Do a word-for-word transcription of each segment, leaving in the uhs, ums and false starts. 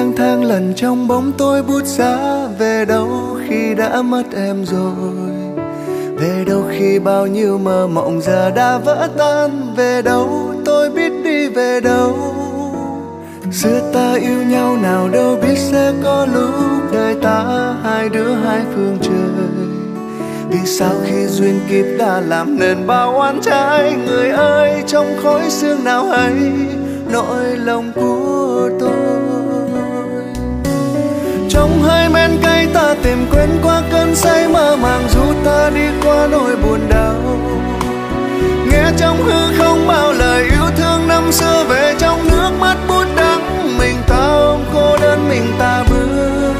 lang thang lần trong bóng tối bút giá. Về đâu khi đã mất em rồi, về đâu khi bao nhiêu mơ mộng giờ đã vỡ tan. Về đâu tôi biết đi về đâu. Xưa ta yêu nhau nào đâu biết sẽ có lúc đời ta hai đứa hai phương trời. Vì sao khi duyên kiếp đã làm nên bao oán trái. Người ơi trong khói sương nào hay nỗi lòng của tôi. Trong hơi men cay ta tìm quên qua cơn say mơ màng, dù ta đi qua nỗi buồn đau. Nghe trong hư không bao lời yêu thương năm xưa, về trong nước mắt bút đắng. Mình ta ôm cô đơn mình ta bước.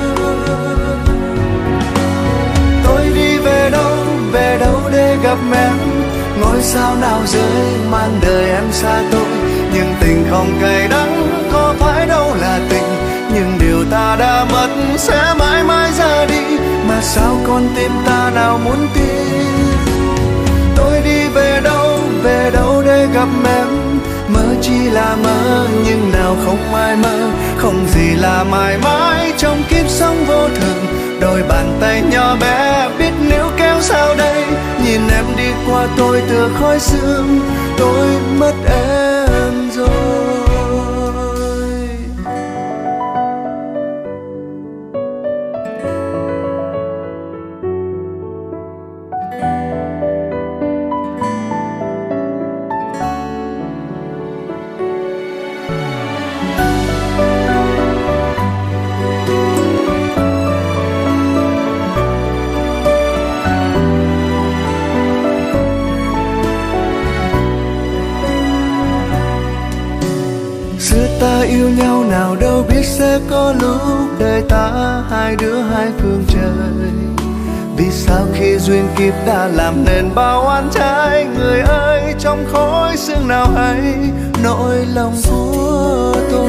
Tôi đi về đâu, về đâu để gặp em. Ngôi sao nào rơi mang đời em xa tôi. Nhưng tình không cay đắng, có phải đâu là tình. Nhưng điều ta đã mất sẽ mãi mãi ra đi. Mà sao con tim ta nào muốn tin. Tôi đi về đâu, về đâu để gặp em. Mơ chỉ là mơ nhưng nào không ai mơ. Không gì là mãi mãi trong kiếp sống vô thường. Đôi bàn tay nhỏ bé biết níu kéo sao đây. Nhìn em đi qua tôi từ khói sương. Tôi mất em rồi. Ta yêu nhau nào đâu biết sẽ có lúc đời ta hai đứa hai phương trời. Vì sao khi duyên kiếp đã làm nên bao oán trái. Người ơi trong khói sương nào hay nỗi lòng của tôi.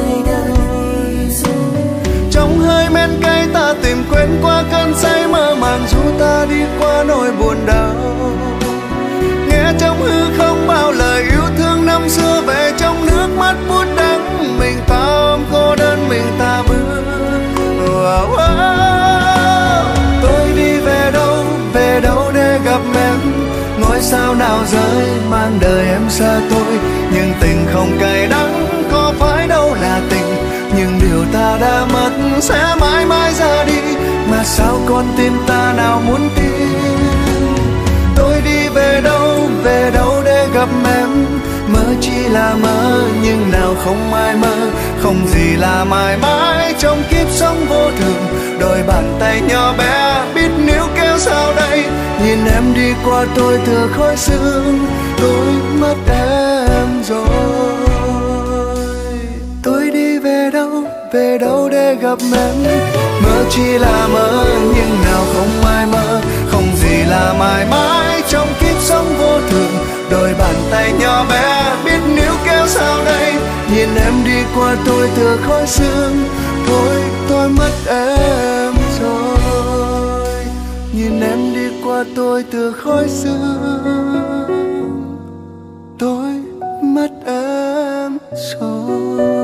Trong hơi men cay ta tìm quên qua cơn say mơ màng, dù ta đi qua nỗi buồn đau. Nghe trong hư không bao lời yêu thương năm xưa, về trong nước mắt bút đắng. Mình ta ôm cô đơn mình ta bước. oh, oh, oh. Tôi đi về đâu, về đâu để gặp em. Ngôi sao nào rơi mang đời em xa tôi. Nhưng tình không cay đắng, có phải đâu là tình. Nhưng điều ta đã mất sẽ mãi mãi ra đi. Mà sao con tim ta nào muốn tin. Tôi đi về đâu, về đâu để gặp em. Mơ chỉ là mơ nhưng nào không ai mơ. Không gì là mãi mãi trong kiếp sống vô thường. Đôi bàn tay nhỏ bé biết níu kéo sao đây. Nhìn em đi qua tôi thừa khói sương. Tôi mất em rồi. Tôi đi về đâu, về đâu để gặp em. Mơ chỉ là mơ nhưng nào không ai mơ. Không gì là mãi mãi trong kiếp sống vô thường. Đôi bàn tay nhỏ bé biết níu kéo sao đây. Nhìn em đi qua tôi thừa khói sương. Thôi tôi mất em rồi. Nhìn em đi qua tôi thừa khói sương. Tôi mất em rồi.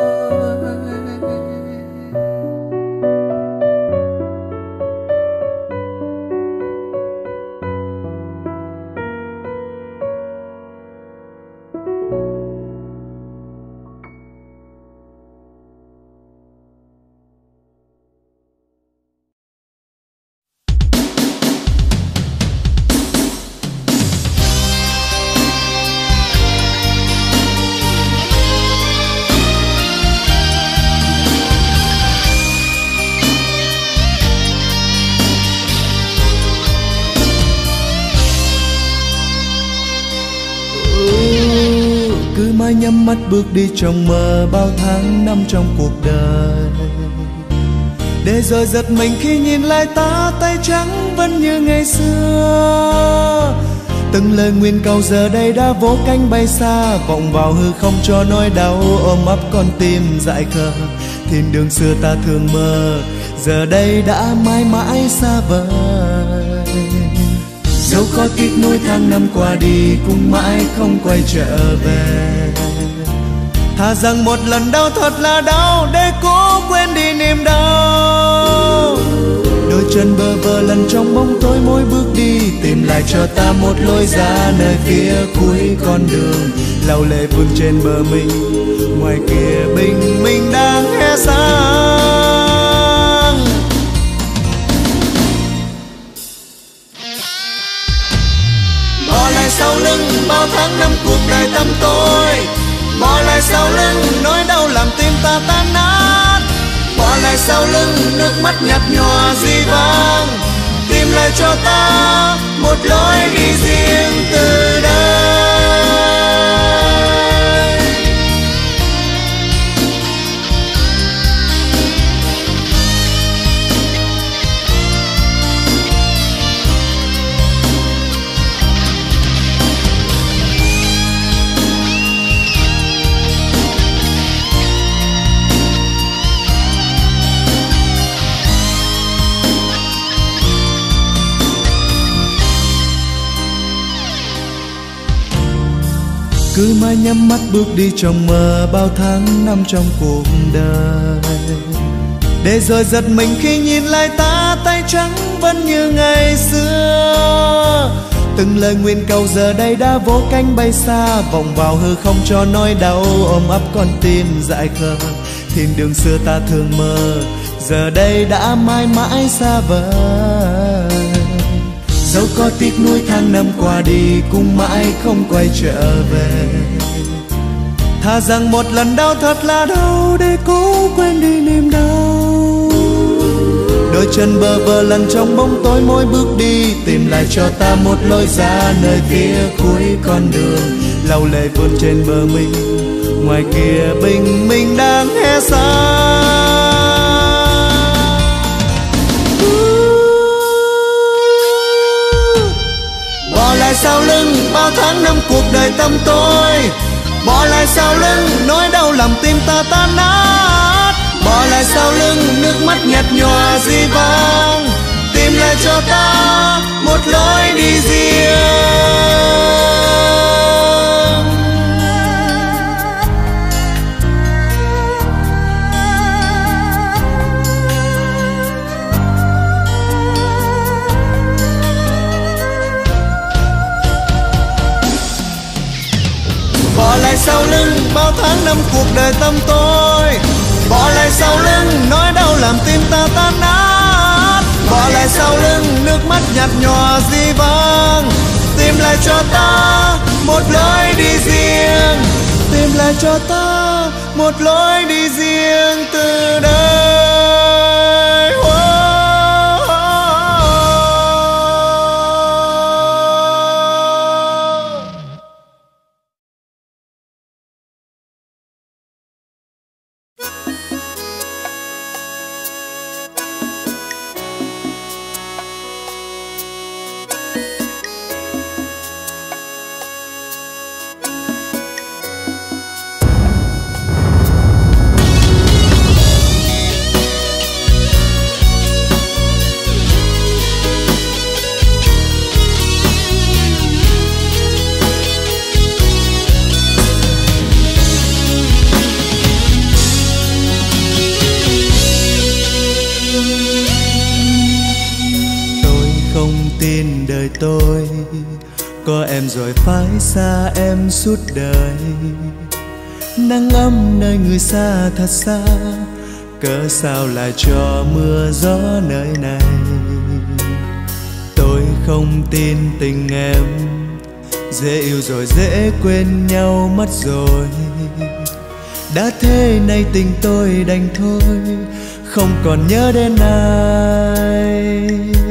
Mãi nhắm mắt bước đi trong mơ bao tháng năm trong cuộc đời. Để rồi giật mình khi nhìn lại ta tay trắng vẫn như ngày xưa. Từng lời nguyện cầu giờ đây đã vỗ cánh bay xa. Vọng vào hư không cho nỗi đau ôm ấp con tim dại khờ. Thiên đường xưa ta thường mơ giờ đây đã mãi mãi xa vời. Dẫu có tiếc nuối tháng năm qua đi cũng mãi không quay trở về. Thà rằng một lần đau thật là đau để cố quên đi niềm đau. Đôi chân bơ vơ lần trong bóng tối mỗi bước đi, tìm lại cho ta một lối ra nơi phía cuối con đường. Lau lệ vương trên bờ mình, ngoài kia bình minh đang hé sáng. Bỏ lại sau lưng bao tháng năm cuộc đời tăm tối, bỏ lại sau lưng nỗi đau làm tim ta tan nát, bỏ lại sau lưng nước mắt nhạt nhòa di vang, tìm lại cho ta một lối đi riêng từ đây. Cứ mãi nhắm mắt bước đi trong mơ bao tháng năm trong cuộc đời, để rồi giật mình khi nhìn lại ta tay trắng vẫn như ngày xưa. Từng lời nguyện cầu giờ đây đã vỗ cánh bay xa, vòng vào hư không cho nỗi đau ôm ấp con tim dại khờ. Thiên đường xưa ta thường mơ, giờ đây đã mãi mãi xa vời. Dẫu có tiếc nuối tháng năm qua đi, cũng mãi không quay trở về. Thà rằng một lần đau thật là đau, để cố quên đi niềm đau. đôi chân bơ vơ lần trong bóng tối mỗi bước đi, tìm lại cho ta một lối ra nơi phía cuối con đường. Lau lệ vươn trên bờ mình, ngoài kia bình minh đang hé sáng. Bỏ lại sau lưng bao tháng năm cuộc đời tăm tối, bỏ lại sau lưng nỗi đau làm tim ta tan nát, bỏ lại sau lưng nước mắt nhạt nhòa di vang, tìm lại cho ta một lối đi riêng. Bỏ lại sau lưng bao tháng năm cuộc đời tăm tối, bỏ lại sau lưng nỗi đau làm tim ta tan nát, bỏ lại sau lưng nước mắt nhạt nhòa di vang, tìm lại cho ta một lối đi riêng, tìm lại cho ta một lối đi riêng từ đây. Tôi có em rồi phải xa em suốt đời. Nắng ấm nơi người xa thật xa, cớ sao lại cho mưa gió nơi này. Tôi không tin tình em, dễ yêu rồi dễ quên nhau mất rồi. Đã thế này tình tôi đành thôi, không còn nhớ đến ai.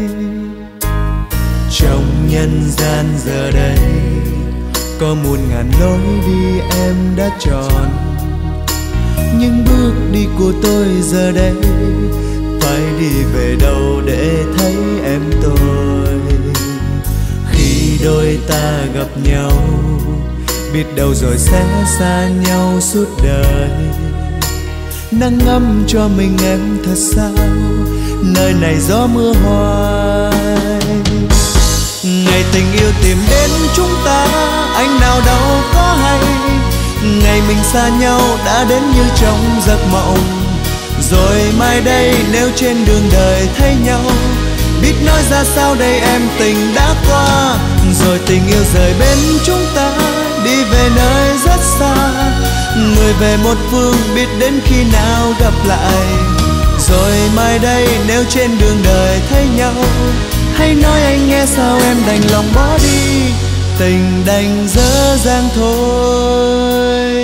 Trong nhân gian giờ đây có muôn ngàn lối đi em đã chọn, nhưng bước đi của tôi giờ đây phải đi về đâu để thấy em tôi. Khi đôi ta gặp nhau, biết đâu rồi sẽ xa nhau suốt đời. Nắng ấm cho mình em thật sao, nơi này gió mưa hoài. Ngày tình yêu tìm đến chúng ta, anh nào đâu có hay. Ngày mình xa nhau đã đến như trong giấc mộng, rồi mai mai đây nếu trên đường đời thấy nhau, biết nói ra sao đây em, tình đã qua. Rồi tình yêu rời bên chúng ta, đi về nơi rất xa. Người về một phương, biết đến khi nào gặp lại. Rồi mai đây nếu trên đường đời thấy nhau, hãy nói anh nghe sao em đành lòng bỏ đi. Tình đành dở dang thôi.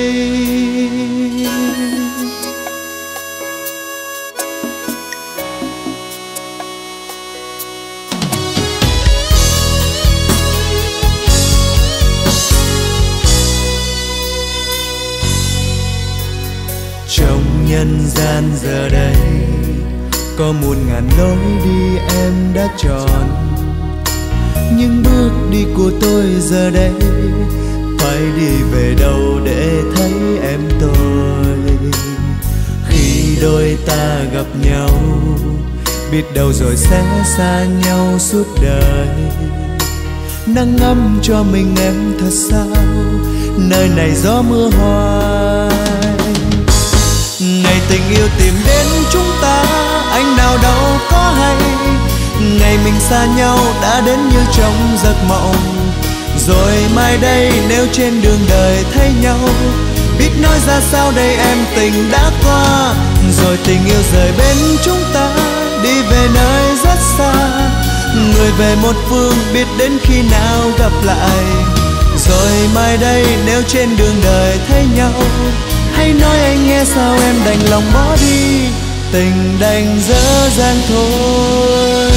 Trong nhân gian giờ đây có muôn ngàn lối đi em đã chọn, nhưng bước đi của tôi giờ đây phải đi về đâu để thấy em tôi. Khi đôi ta gặp nhau, biết đâu rồi sẽ xa nhau suốt đời. Nắng ngắm cho mình em thật sao, nơi này gió mưa hoài. Ngày tình yêu tìm đến chúng ta, anh nào đâu có hay. Ngày mình xa nhau đã đến như trong giấc mộng. Rồi mai đây nếu trên đường đời thấy nhau, biết nói ra sao đây em, tình đã qua. Rồi tình yêu rời bên chúng ta, đi về nơi rất xa. Người về một phương, biết đến khi nào gặp lại. Rồi mai đây nếu trên đường đời thấy nhau, hãy nói anh nghe sao em đành lòng bỏ đi. Tình đành dở dang thôi.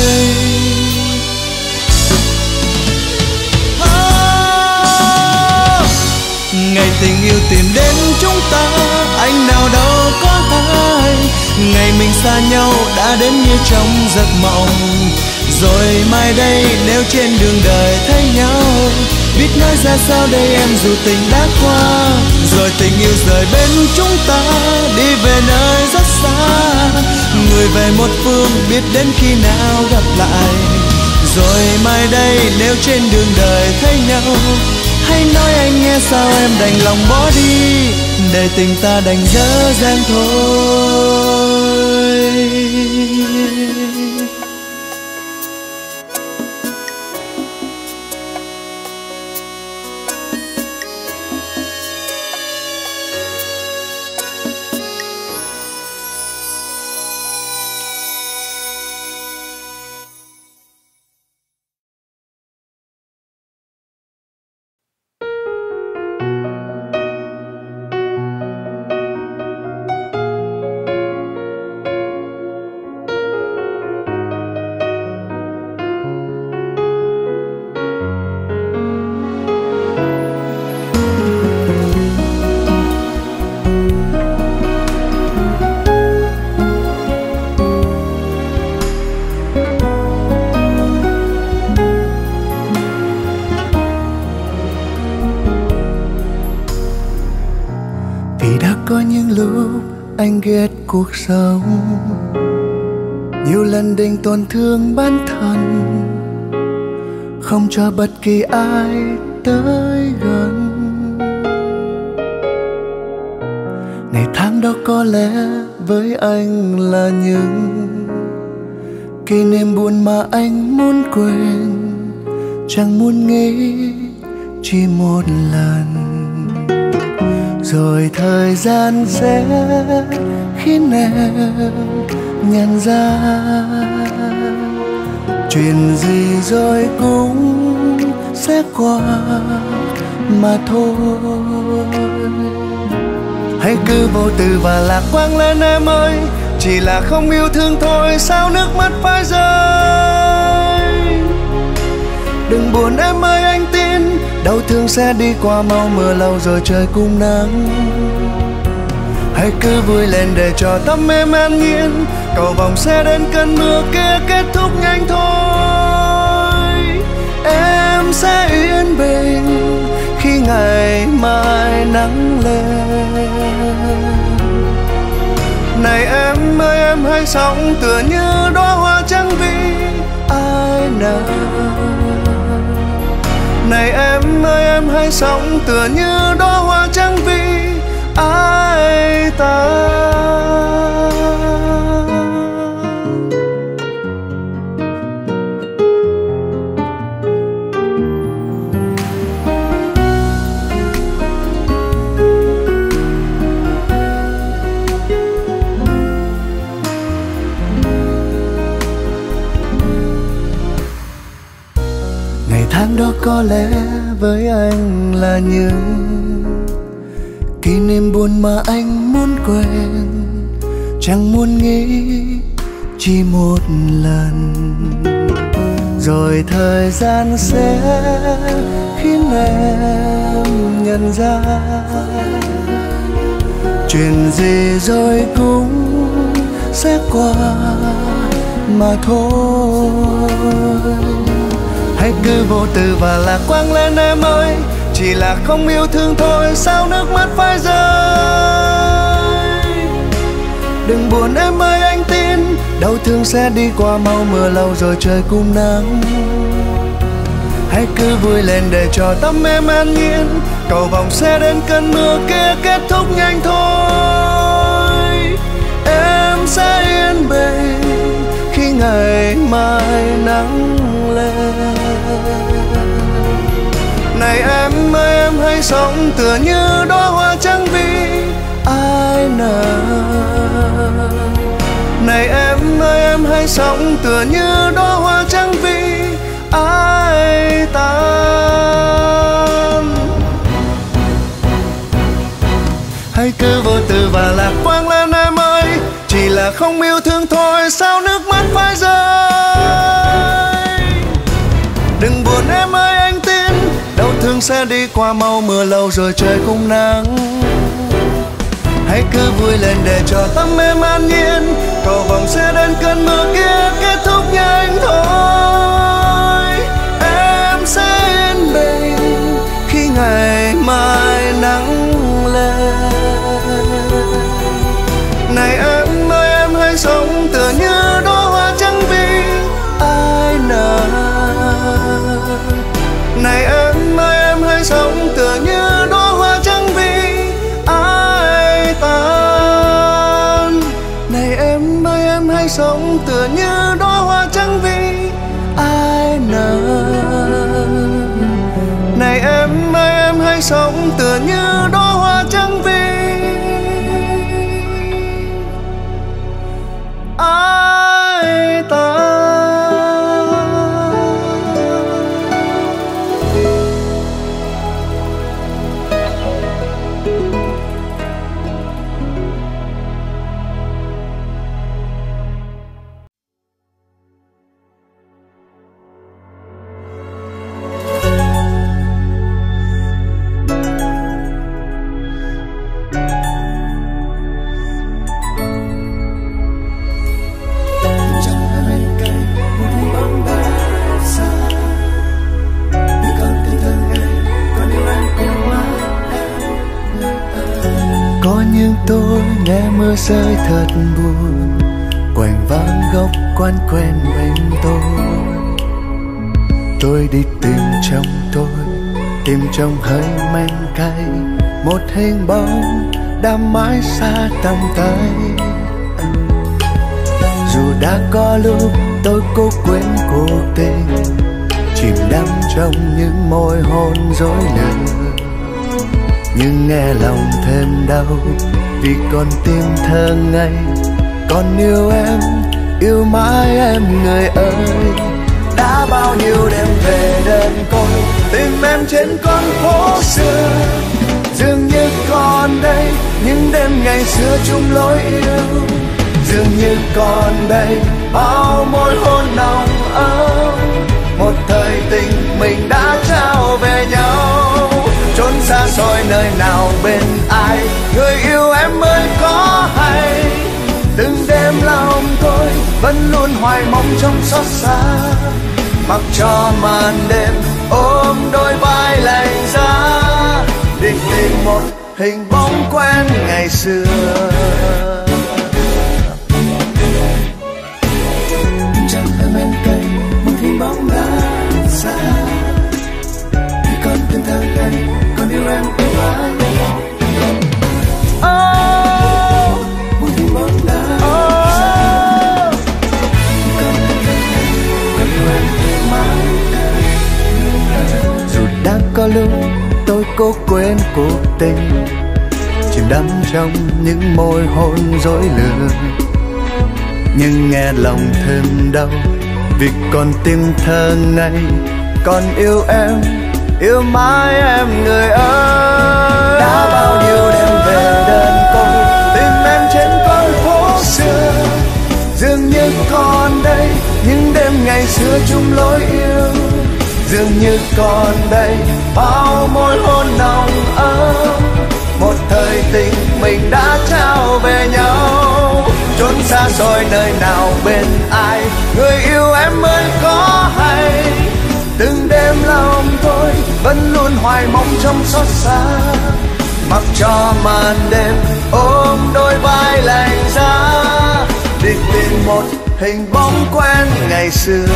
Oh, ngày tình yêu tìm đến chúng ta, anh nào đâu có ai. Ngày mình xa nhau đã đến như trong giấc mộng. Rồi mai đây nếu trên đường đời thấy nhau, biết nói ra sao đây em dù tình đã qua. Rồi tình yêu rời bên chúng ta, đi về nơi rất xa. Người về một phương, biết đến khi nào gặp lại. Rồi mai đây nếu trên đường đời thấy nhau, hãy nói anh nghe sao em đành lòng bỏ đi. Để tình ta đành dở dang thôi. Anh ghét cuộc sống, nhiều lần định tổn thương bản thân, không cho bất kỳ ai tới gần. Ngày tháng đó có lẽ với anh là những kỷ niệm buồn mà anh muốn quên, chẳng muốn nghĩ chỉ một lần. Rồi thời gian sẽ khiến em nhận ra chuyện gì rồi cũng sẽ qua mà thôi. Hãy cứ vô tư và lạc quan lên em ơi, chỉ là không yêu thương thôi sao nước mắt phải rơi. Đừng buồn em ơi, anh tin đau thương sẽ đi qua mau, mưa lâu rồi trời cũng nắng. Hãy cứ vui lên để cho tâm em an nhiên, cầu vồng sẽ đến cơn mưa kia kết thúc nhanh thôi. Em sẽ yên bình khi ngày mai nắng lên. Này em ơi, em hãy sống tựa như đóa hoa trắng vì ai nở. Này em ơi, em hãy sống tựa như đóa hoa trắng vì ai ta. có lẽ với anh là những kỷ niệm buồn mà anh muốn quên, chẳng muốn nghĩ chỉ một lần. Rồi thời gian sẽ khiến em nhận ra chuyện gì rồi cũng sẽ qua mà thôi. Hãy cứ vô tư và lạc quan lên em ơi, chỉ là không yêu thương thôi sao nước mắt phải rơi. Đừng buồn em ơi, anh tin đau thương sẽ đi qua mau, mưa lâu rồi trời cũng nắng. Hãy cứ vui lên để cho tâm em an nhiên, cầu vồng sẽ đến cơn mưa kia kết thúc nhanh thôi. Em sẽ yên bình khi ngày mai nắng lên. Này em ơi, em hãy sống tựa như đóa hoa trắng vì ai nở. Này em ơi, em hãy sống tựa như đóa hoa trắng vì ai tan. Hãy cứ vô tư và lạc quan lên em ơi, chỉ là không yêu thương thôi sao nước mắt phải rơi. Đừng buồn em ơi, anh tin đau thương sẽ đi qua mau, mưa lâu rồi trời cũng nắng. Hãy cứ vui lên để cho tâm em an nhiên, cầu vồng sẽ đến cơn mưa kia kết thúc nhanh thôi. Em sẽ yên bình khi ngày mai nắng lên. Này em ơi, em hãy sống tựa như đóa hoa trắng vì ai nở. Này em ơi, em hãy sống tựa như đóa hoa trắng vì ai tan. Này em ơi, em hãy sống tựa như đóa hoa trắng vì ai nở. Này em ơi, em hãy sống tựa như đóa hoa trắng vì ai tan. Tôi nghe mưa rơi thật buồn, quanh vang góc quán quen bên tôi. Tôi đi tìm trong tôi, tìm trong hơi men cay, một hình bóng đã mãi xa tầm tay. Dù đã có lúc tôi cố quên cuộc tình, chìm đắm trong những môi hôn dối lừa, nhưng nghe lòng thêm đau vì con tim thơ ngây còn yêu em, yêu mãi em người ơi. Đã bao nhiêu đêm về đơn côi tìm em trên con phố xưa, dường như còn đây những đêm ngày xưa chung lối yêu, dường như còn đây bao môi hôn nồng ấm, một thời tình mình đã trao về nhau. Trốn xa xôi nơi nào bên ai, người yêu em ơi có hay, từng đêm lòng tôi vẫn luôn hoài mong trong xót xa, mặc cho màn đêm ôm đôi vai lạnh giá, định tìm một hình bóng quen ngày xưa. Chẳng em bên cạnh một hình bóng đã xa, vì con từng thơ ngây còn yêu em yêu mãi. Một hình bóng đã xa, vì con từng thơ ngây còn yêu em yêu mãi. Dù đã có lúc tôi cố quên cuộc tình, chìm đắm trong những môi hôn dối lừa, nhưng nghe lòng thêm đau vì con tim thơ ngây còn yêu em, yêu mãi em người ơi. Đã bao nhiêu đêm về đơn côi tìm em trên con phố xưa, dường như còn đây những đêm ngày xưa chung lối yêu, dường như còn đây bao môi hôn nồng ấm, một thời tình mình đã trao về nhau. Trốn xa xôi nơi nào bên ai, người yêu em mới có hay. Từng đêm lòng tôi vẫn luôn hoài mong trong xót xa, mặc cho màn đêm ôm đôi vai lạnh giá, đi tìm một hình bóng quen ngày xưa.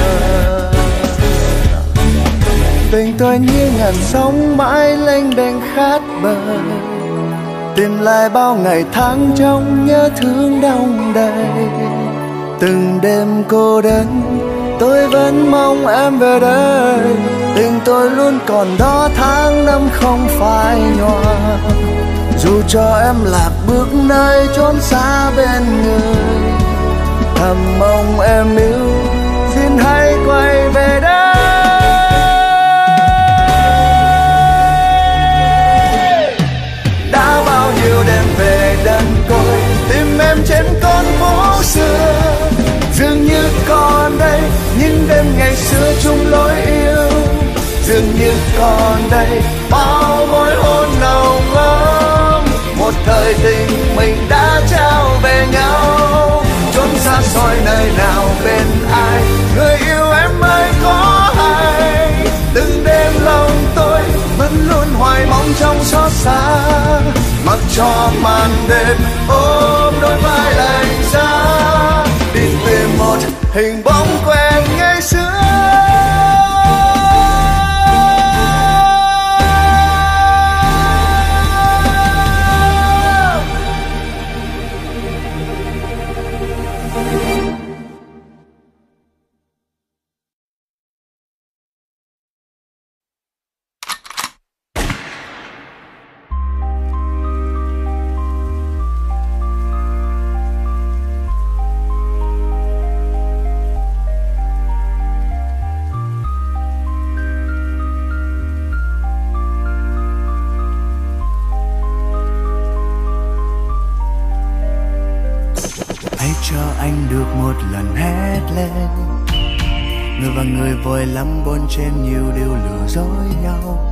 Tình tôi như ngàn sóng mãi lênh đênh khát bờ, tìm lại bao ngày tháng trong nhớ thương đong đầy. Từng đêm cô đơn tôi vẫn mong em về đây, tình tôi luôn còn đó tháng năm không phai nhòa. Dù cho em lạc bước nơi chốn xa bên người, thầm mong em yêu xin hãy quay về đây. Đã bao nhiêu đêm về đơn côi tìm em trên con phố xưa, dường như còn đây những đêm ngày xưa chung lối yêu, dường như còn đây bao môi hôn nồng ấm, một thời tình mình đã trao về nhau. Trốn xa xôi nơi nào bên ai, người yêu em mới có hay. Từng đêm lòng tôi vẫn luôn hoài mong trong xót xa, mặc cho màn đêm ôm đôi vai lạnh giá, đi tìm một hình bóng quen ngày xưa. Cho anh được một lần hét lên, người và người vội lắm bon chen nhiều điều lừa dối nhau.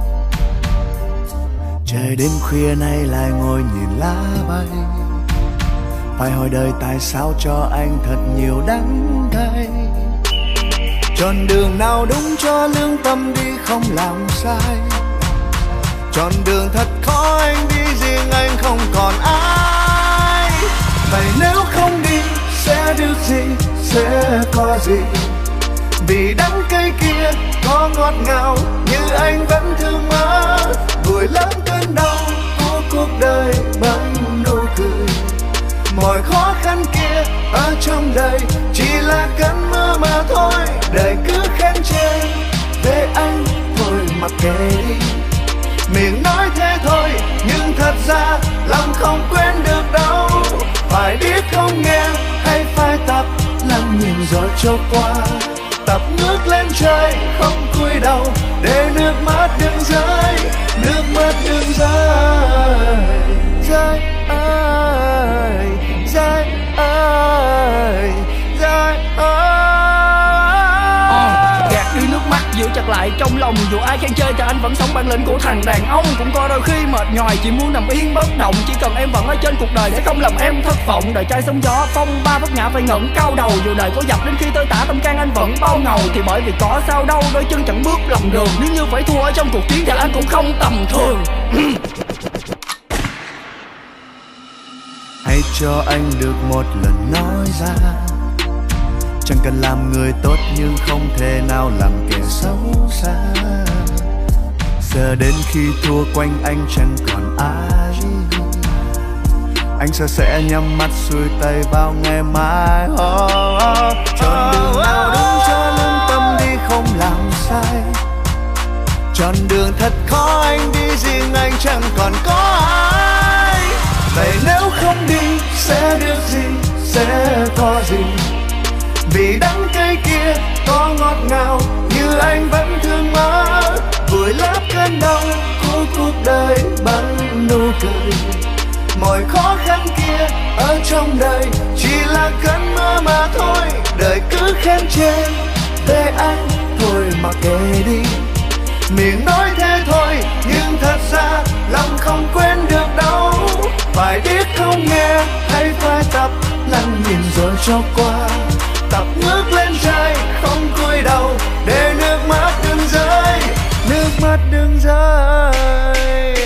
Trời đêm khuya nay lại ngồi nhìn lá bay, phải hỏi đời tại sao cho anh thật nhiều đắng cay. Chọn đường nào đúng cho lương tâm đi không làm sai, chọn đường thật khó anh đi riêng anh không còn ai. Vậy nếu không đi sẽ được gì, sẽ có gì, vì đắng cay kia có ngọt ngào như anh vẫn thương mơ. Vùi lấp cơn đau của cuộc đời bằng nụ cười, mọi khó khăn kia ở trong đời chỉ là cơn mưa mà thôi. Đời cứ khen chê về anh thôi mặc kệ đi, miệng nói thế thôi nhưng thật ra lòng không quên được đâu. Phải biết không nghe hay phải tập lắng nhìn rồi trôi qua, tập ngước lên trời không cúi đầu để nước mắt đừng rơi, nước mắt đừng rơi. Rơi ơi, rơi ơi, rơi ơi. Gạt đi nước mắt giữ chặt lại trong lòng, dù ai khen chơi cho anh vẫn sống bản lĩnh của thằng đàn ông. Cũng có đôi khi mệt nhòi chỉ muốn nằm yên bất động, chỉ cần em vẫn ở trên cuộc đời để không làm em thất vọng. Đời trai sóng gió phong ba vấp ngã phải ngẩng cao đầu, dù đời có dập đến khi tôi tả tâm can anh vẫn bao ngầu. Thì bởi vì có sao đâu đôi chân chẳng bước lầm đường, nếu như phải thua ở trong cuộc chiến thì anh cũng không tầm thường. Hãy cho anh được một lần nói ra, chẳng cần làm người tốt nhưng không thể nào làm kẻ xấu xa. Giờ đến khi thua quanh anh chẳng còn ai, anh sợ sẽ nhắm mắt xuôi tay vào ngày mai. Oh, oh. Chọn đường nào đúng cho lương tâm đi không làm sai, chọn đường thật khó anh đi riêng anh chẳng còn có ai. Vậy nếu không đi sẽ được gì, sẽ có gì, vì đắng cay kia có ngọt ngào như như anh vẫn thương mơ, vùi lấp cơn đau của cuộc đời bằng nụ cười. Mọi khó khăn kia ở trong đời chỉ là cơn mơ mà thôi. Đời cứ khen chê về anh thôi mà kệ đi, miệng nói thế thôi nhưng thật ra lòng không quên được đâu. Phải biết không nghe hay phải tập lặng nhìn rồi cho qua, tập ngước lên trời không cúi đầu để nước mắt đừng rơi, nước mắt đừng rơi.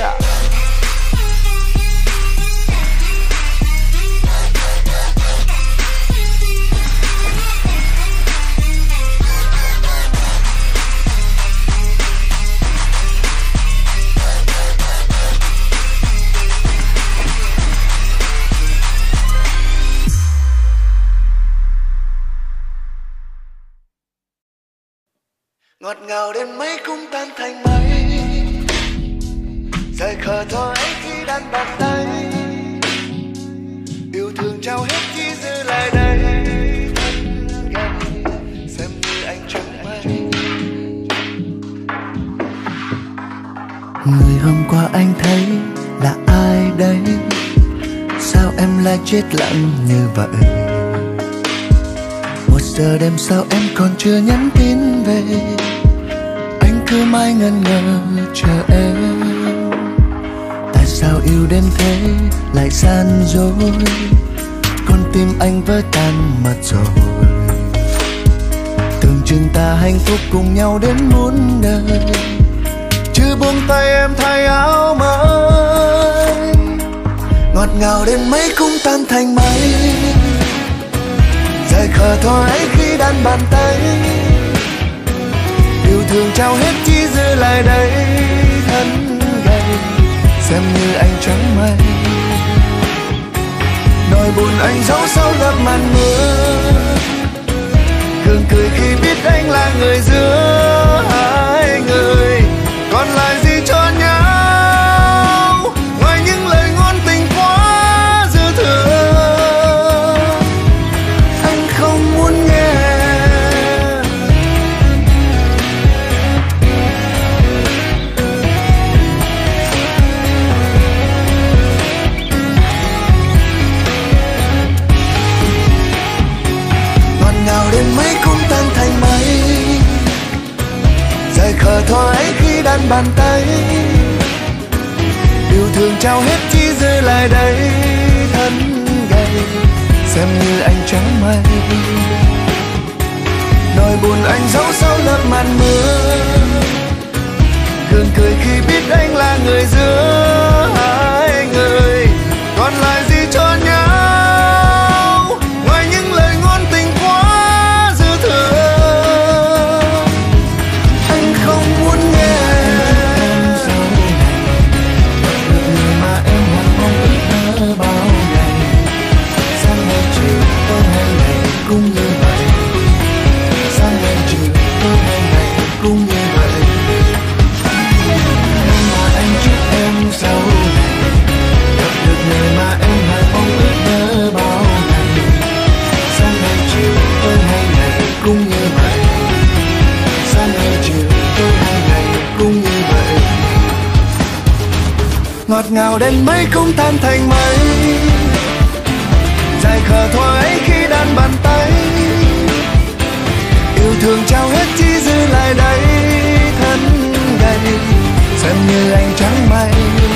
Ngọt ngào đến mấy cũng tan thành mây, rời khờ thôi ấy khi đan bàn tay. Yêu thương trao hết chỉ dư lại đây, thân gần xem như anh chẳng mây. Người hôm qua anh thấy là ai đây? Sao em lại chết lặng như vậy? Một giờ đêm sao em còn chưa nhắn tin về? Anh cứ mãi ngần ngơ chờ em. Tại sao yêu đến thế lại gian dối? Con tim anh vỡ tan mất rồi. Tưởng chừng ta hạnh phúc cùng nhau đến muôn đời, chứ buông tay em thay áo mới. Ngọt ngào đến mấy cũng tan thành mây, rời khờ thôi ấy khi đan bàn tay. Yêu thương trao hết chỉ dư lại đây, thân gầy xem như anh chẳng may. Nỗi buồn anh giấu sau lớp màn mưa, gượng cười khi biết anh là người giữa hai người. Còn lại gì cho nhau ngoài những lời ngôn tình quá dư thừa, anh không muốn nghe. Ngọt ngào đến mấy cũng tan thành mây, rời khờ thôi ấy khi đan bàn tay. Yêu thương trao hết chỉ dư lại đây, thân gầy xem như anh chẳng may. Nỗi buồn anh giấu sau lớp màn mưa, gượng cười khi biết anh là người giữa hai người. Còn lại gì cho nhau ngoài những lời ngôn tình quá dư thừa, anh không muốn nghe. Người mà em hằng mong ước mơ bao ngày, sáng hay chiều tối hay ngày cũng như vậy, sáng hay chiều tối hay ngày cũng như vậy. Nhưng mà anh chúc em sau này gặp được người mà em hằng mong ước mơ bao ngày, sáng hay chiều tối hay ngày cũng như vậy, sáng hay chiều tối hay ngày cũng như vậy. Ngọt ngào đến mấy cũng tan thành mây, dài khờ thôi ấy khi đan bàn tay. Yêu thương trao hết chỉ dư lại đây, thân gầy xem như anh chẳng may.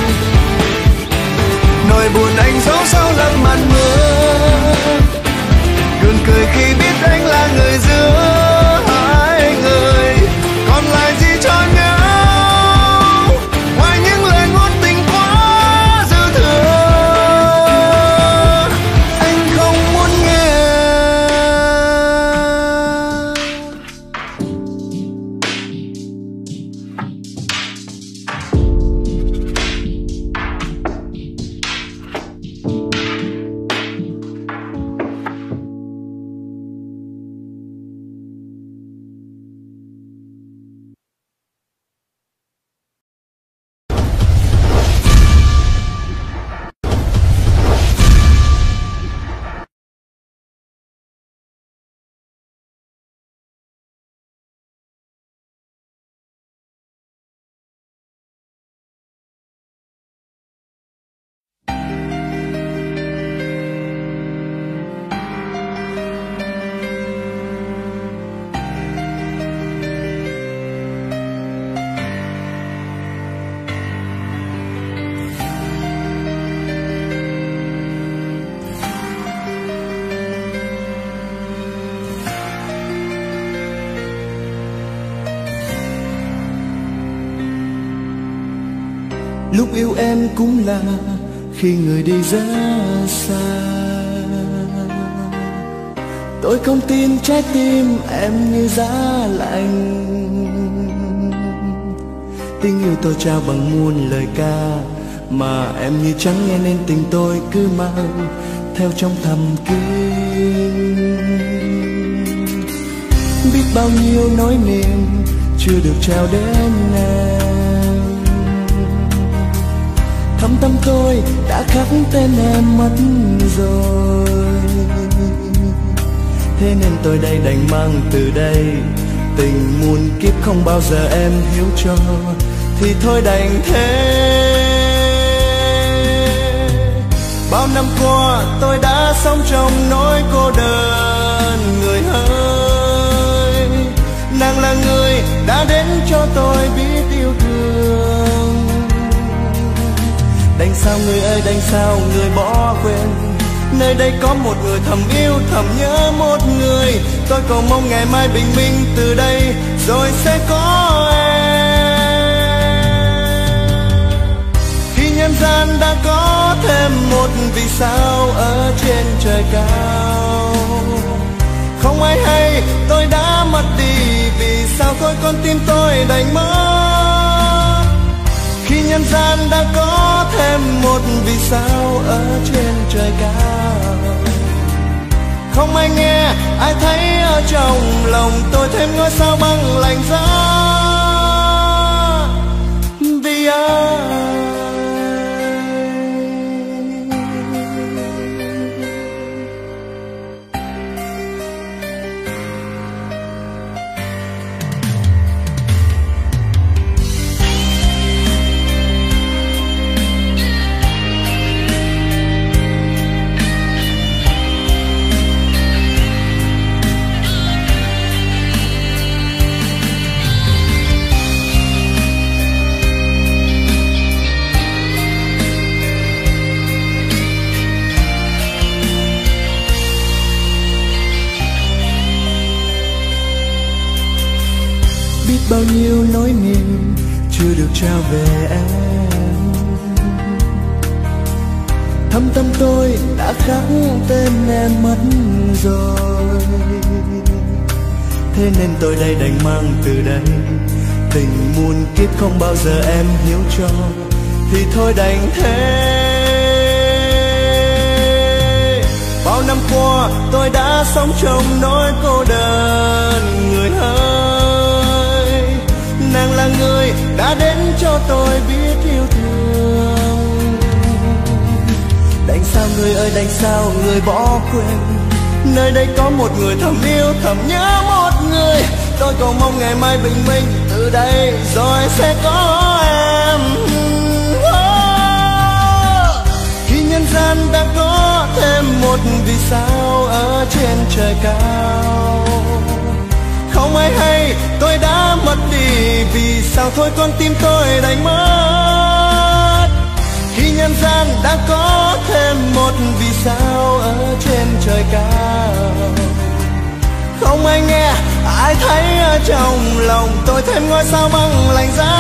Nỗi buồn anh giấu sau lớp màn mưa, gượng cười khi biết anh là người giữa hai người. Còn lại gì cho nhau ngoài những lời ngôn tình quá dư thừa, anh không muốn nghe. lúc yêu em cũng là khi người đi rất xa. Tôi không tin trái tim em như giá lạnh, tình yêu tôi trao bằng muôn lời ca, mà em như chẳng nghe nên tình tôi cứ mang theo trong thầm kín. Biết bao nhiêu nỗi niềm chưa được trao đến em, thâm tâm tôi đã khắc tên em mất rồi. Thế nên tôi đây đành mang từ đây tình muôn kiếp không bao giờ em hiểu cho, thì thôi đành thế. Bao năm qua tôi đã sống trong nỗi cô đơn. Người ơi, nàng là người đã đến cho tôi biết yêu thương. Đành sao người ơi, đành sao người bỏ quên, nơi đây có một người thầm yêu thầm nhớ một người. Tôi cầu mong ngày mai bình minh từ đây rồi sẽ có em. Khi nhân gian đã có thêm một vì sao ở trên trời cao, không ai hay tôi đã mất đi, vì sao thôi con tim tôi đành mất. Khi nhân gian đã có thêm một vì sao ở trên trời cao, không ai nghe ai thấy ở trong lòng tôi thêm ngôi sao băng lạnh giá. Vì ai bao nhiêu nỗi niềm chưa được trao về em, thâm tâm tôi đã khắc tên em mất rồi. Thế nên tôi đây đành mang từ đây tình muôn kiếp không bao giờ em hiểu cho, thì thôi đành thế. Bao năm qua tôi đã sống trong nỗi cô đơn. Người ơi, nàng là người đã đến cho tôi biết yêu thương. Đành sao người ơi, đành sao người bỏ quên, nơi đây có một người thầm yêu thầm nhớ một người. Tôi cầu mong ngày mai bình minh từ đây rồi sẽ có em. Khi nhân gian đã có thêm một vì sao ở trên trời cao, không ai hay tôi đã mất đi, vì sao thôi con tim tôi đành mất. Khi nhân gian đã có thêm một vì sao ở trên trời cao, không ai nghe ai thấy ở trong lòng tôi thêm ngôi sao băng lạnh giá.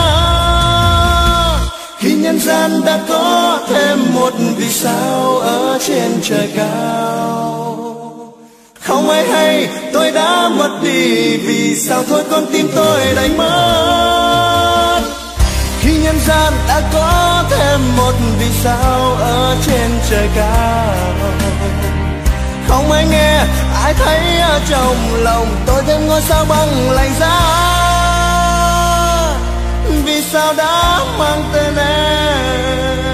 Khi nhân gian đã có thêm một vì sao ở trên trời cao, không ai hay tôi đã mất đi, vì sao thôi con tim tôi đành mất. Khi nhân gian đã có thêm một vì sao ở trên trời cao, không ai nghe ai thấy ở trong lòng tôi thêm ngôi sao băng lạnh giá. Vì sao đã mang tên em.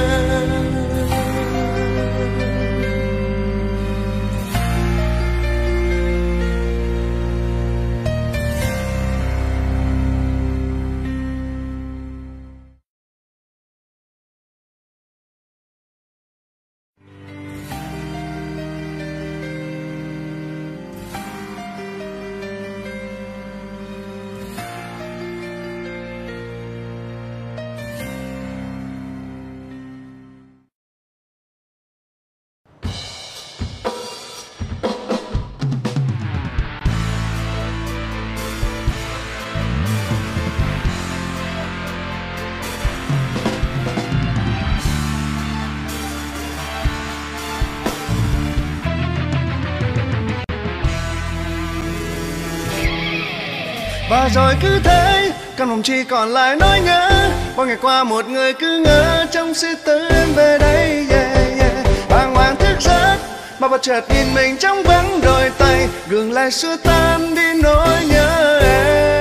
Và rồi cứ thế căn phòng chỉ còn lại nỗi nhớ. Bao ngày qua một người cứ ngỡ trong suy tư em về đây, yeah, yeah. Bàng hoàng thức giấc mà bất chợt nhìn mình trong vắng đôi tay, gừng lại xua tan đi nỗi nhớ em.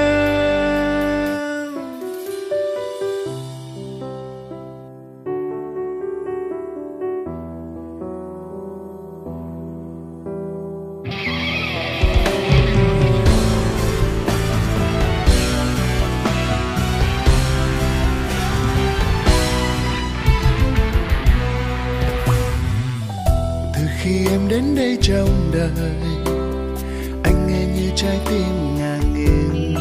Khi em đến đây trong đời, anh nghe như trái tim ngả nghiêng.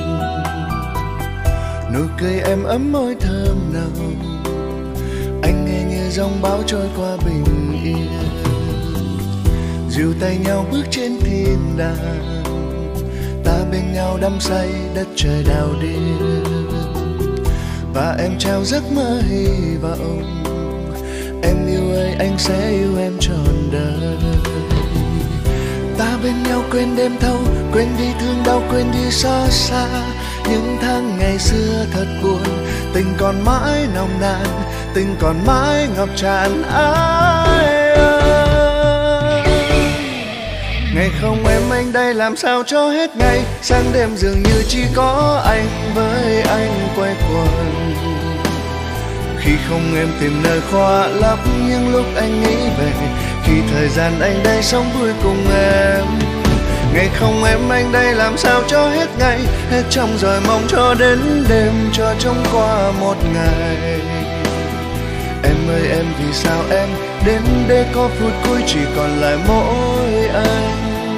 Nụ cười em ấm môi thơm nồng, anh nghe như dòng bão trôi qua bình yên. Dìu tay nhau bước trên thiên đàng, ta bên nhau đắm say đất trời đào điên. Và em trao giấc mơ hy vọng, em yêu ơi anh sẽ yêu em trọn đời. Ta bên nhau quên đêm thâu, quên đi thương đau, quên đi xót xa. Những tháng ngày xưa thật buồn, tình còn mãi nồng nàn, tình còn mãi ngập tràn ai ơi. Ngày không em anh đây làm sao cho hết ngày, sáng đêm dường như chỉ có anh với anh quay quần. Khi không em tìm nơi khóa lấp những lúc anh nghĩ về, khi thời gian anh đây sống vui cùng em. Ngày không em anh đây làm sao cho hết ngày, hết trong rồi mong cho đến đêm, cho trông qua một ngày. Em ơi em vì sao em đến đây có phút cuối chỉ còn lại mỗi anh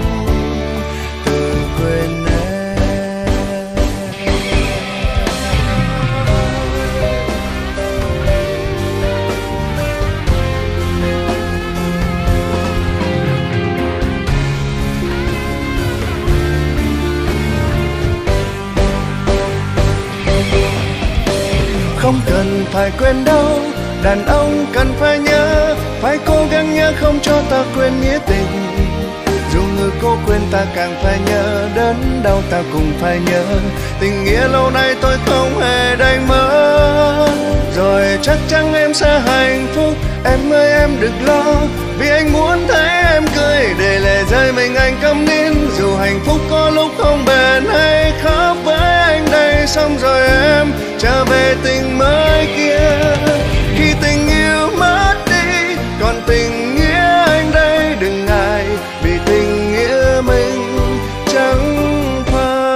từ quên. Không cần phải quên đâu, đàn ông cần phải nhớ, phải cố gắng nhớ không cho ta quên nghĩa tình. Dù người cố quên ta càng phải nhớ, đớn đau ta cùng phải nhớ. Tình nghĩa lâu nay tôi không hề đánh mất, rồi chắc chắn em sẽ hạnh phúc. Em ơi em đừng lo, vì anh muốn thấy em cười để lệ rơi mình anh câm nín. Dù hạnh phúc có lúc không bền hay khóc với anh đây, xong rồi em trở về tình mới kia. Khi tình yêu mất đi, còn tình nghĩa anh đây đừng ngại, vì tình nghĩa mình chẳng phai.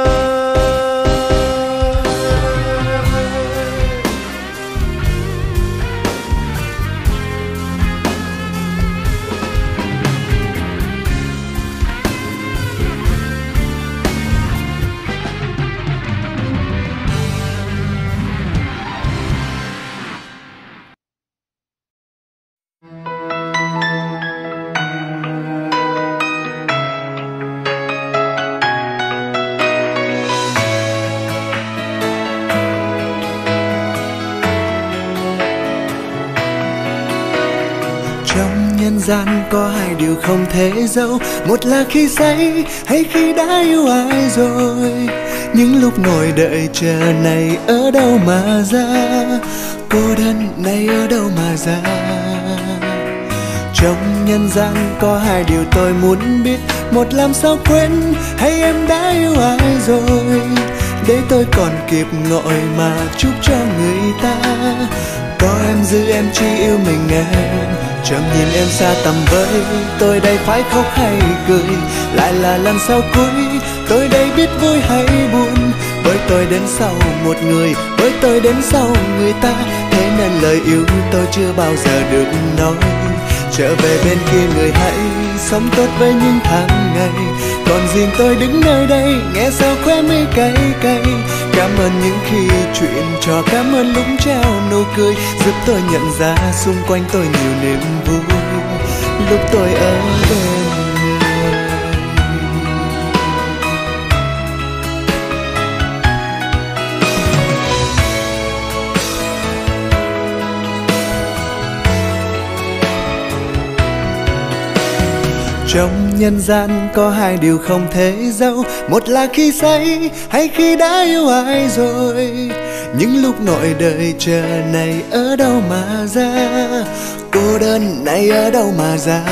Gian có hai điều không thể giấu, một là khi say hay khi đã yêu ai rồi. Những lúc ngồi đợi chờ này ở đâu mà ra, cô đơn này ở đâu mà ra. Trong nhân gian có hai điều tôi muốn biết, một làm sao quên hay em đã yêu ai rồi, để tôi còn kịp gọi mà chúc cho người ta. Có em giữ em chỉ yêu mình em, chẳng nhìn em xa tầm với. Tôi đây phải khóc hay cười, lại là lần sau cuối. Tôi đây biết vui hay buồn, bởi tôi đến sau một người, bởi tôi đến sau người ta. Thế nên lời yêu tôi chưa bao giờ được nói. Trở về bên kia người hãy sống tốt với những tháng ngày, còn riêng tôi đứng nơi đây nghe sao khóe mi cay cay. Cảm ơn những khi chuyện trò, cảm ơn lúc trao nụ cười, giúp tôi nhận ra xung quanh tôi nhiều niềm vui lúc tôi ở bên. Trong nhân gian có hai điều không thể giấu, một là khi say hay khi đã yêu ai rồi. Những lúc nỗi đời chờ này ở đâu mà ra, cô đơn này ở đâu mà ra.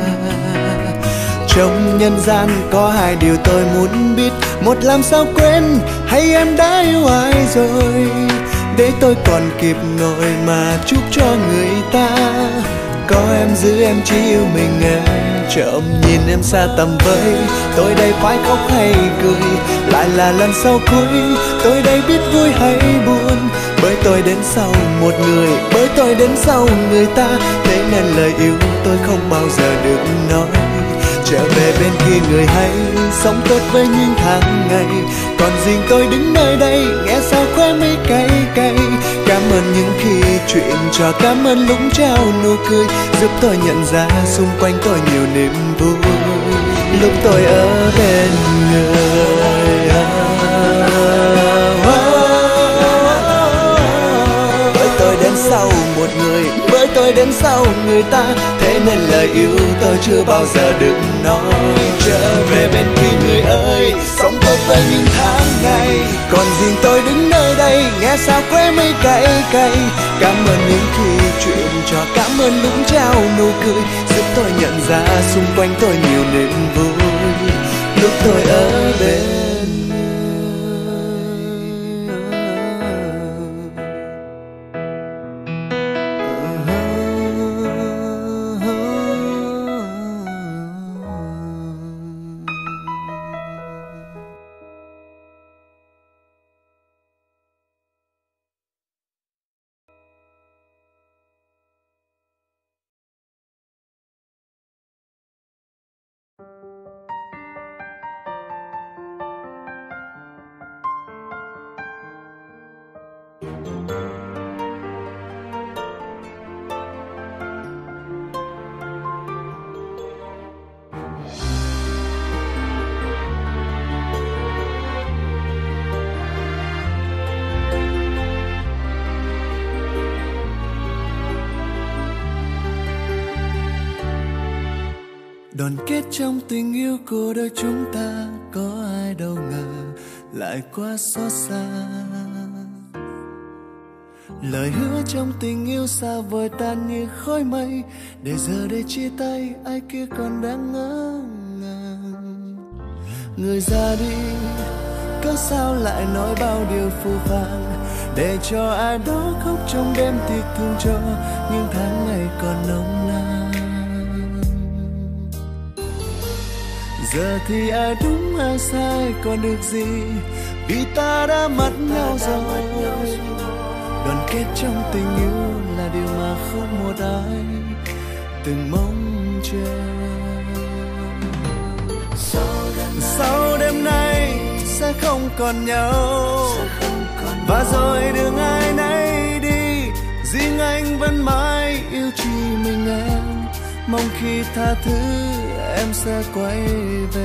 Trong nhân gian có hai điều tôi muốn biết, một làm sao quên hay em đã yêu ai rồi, để tôi còn kịp nổi mà chúc cho người ta. Có em giữ em chỉ yêu mình em, chậm nhìn em xa tầm với. Tôi đây phải khóc hay cười, lại là lần sau cuối. Tôi đây biết vui hay buồn, bởi tôi đến sau một người, bởi tôi đến sau người ta. Thế nên lời yêu tôi không bao giờ được nói. Trở về bên kia người hay, sống tốt với những tháng ngày. Còn riêng tôi đứng nơi đây, nghe sao khóe mi cay cay. Cảm ơn những khi chuyện trò, cảm ơn lúc trao nụ cười, giúp tôi nhận ra xung quanh tôi nhiều niềm vui lúc tôi ở bên người. Bởi tôi đến sau một người, bởi tôi đến sau người ta. Thế nên lời yêu tôi chưa bao giờ được nói. Trở về bên kia người ơi, sống tốt với những tháng ngày. Còn riêng tôi đứng nơi đây, nghe sao khóe mi cay cay. Cảm ơn những khi chuyện trò, cảm ơn lúc trao nụ cười, giúp tôi nhận ra xung quanh tôi nhiều niềm vui lúc tôi ở bên. Đoàn kết trong tình yêu của đôi chúng ta, có ai đâu ngờ lại quá xót xa. Lời hứa trong tình yêu xa vời tan như khói mây, để giờ đây chia tay ai kia còn đang ngỡ ngàng. Người ra đi cớ sao lại nói bao điều phũ phàng, để cho ai đó khóc trong đêm tiệc thương cho những tháng ngày còn nồng nàn. Giờ thì ai đúng ai sai còn được gì, vì ta đã mất nhau rồi. Đoàn kết trong tình yêu là điều mà không một ai từng mong chờ. Sau đêm nay sẽ không còn nhau, và rồi đường ai nấy đi, riêng anh vẫn mãi yêu chỉ mình em. Mong khi tha thứ em sẽ quay về.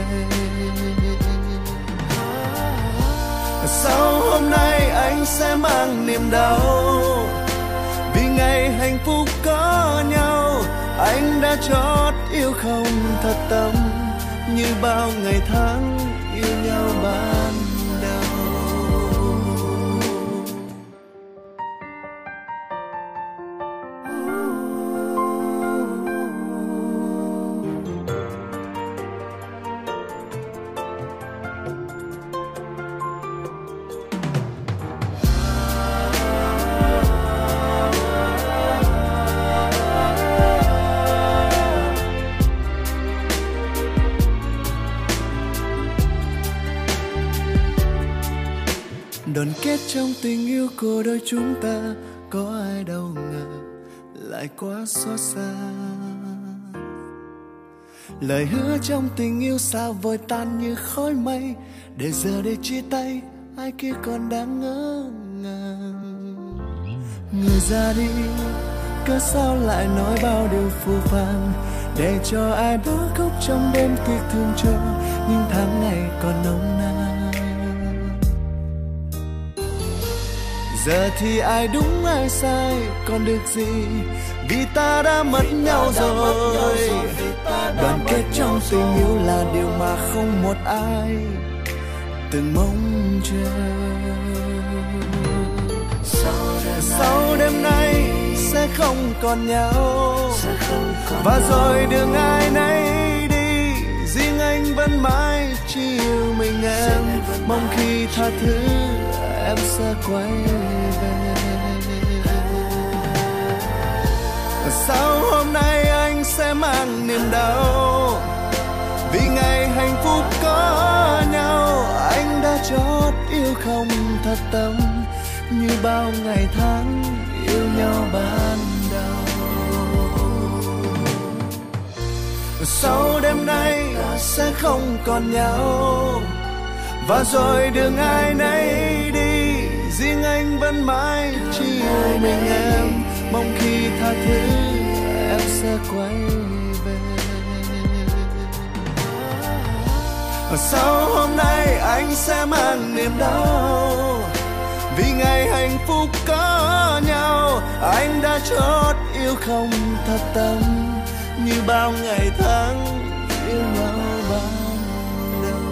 Sau hôm nay anh sẽ mang niềm đau, vì ngày hạnh phúc có nhau. Anh đã chót yêu không thật tâm, như bao ngày tháng yêu nhau ban đầu. Đoàn kết trong tình yêu của đôi chúng ta, có ai đâu ngờ lại quá xót xa. Lời hứa trong tình yêu sao vơi tan như khói mây, để giờ đây chia tay ai kia còn đang ngỡ ngàng. Người ra đi cớ sao lại nói bao điều phũ phàng, để cho ai đó khóc trong đêm tiệc thương cho những tháng ngày còn nồng nàn. Giờ thì ai đúng ai sai còn được gì, vì ta đã mất nhau rồi. Đoàn kết trong tình yêu là điều mà không một ai từng mong chờ. Sau đêm nay sẽ không còn nhau, và rồi đường ai nấy đi, riêng anh vẫn mãi chỉ yêu mình em. Mong khi tha thứ em sẽ quay về. Sao hôm nay anh sẽ mang niềm đau, vì ngày hạnh phúc có nhau anh đã chót yêu không thật tâm, như bao ngày tháng yêu nhau ban đầu. Sau đêm nay sẽ không còn nhau, và rồi đường ai nấy đi, riêng anh vẫn mãi chỉ yêu mình em. Mong khi tha thứ em sẽ quay về. Sao hôm nay anh sẽ mang niềm đau, vì ngày hạnh phúc có nhau anh đã chót yêu không thật tâm, như bao ngày tháng yêu nhau ban đầu.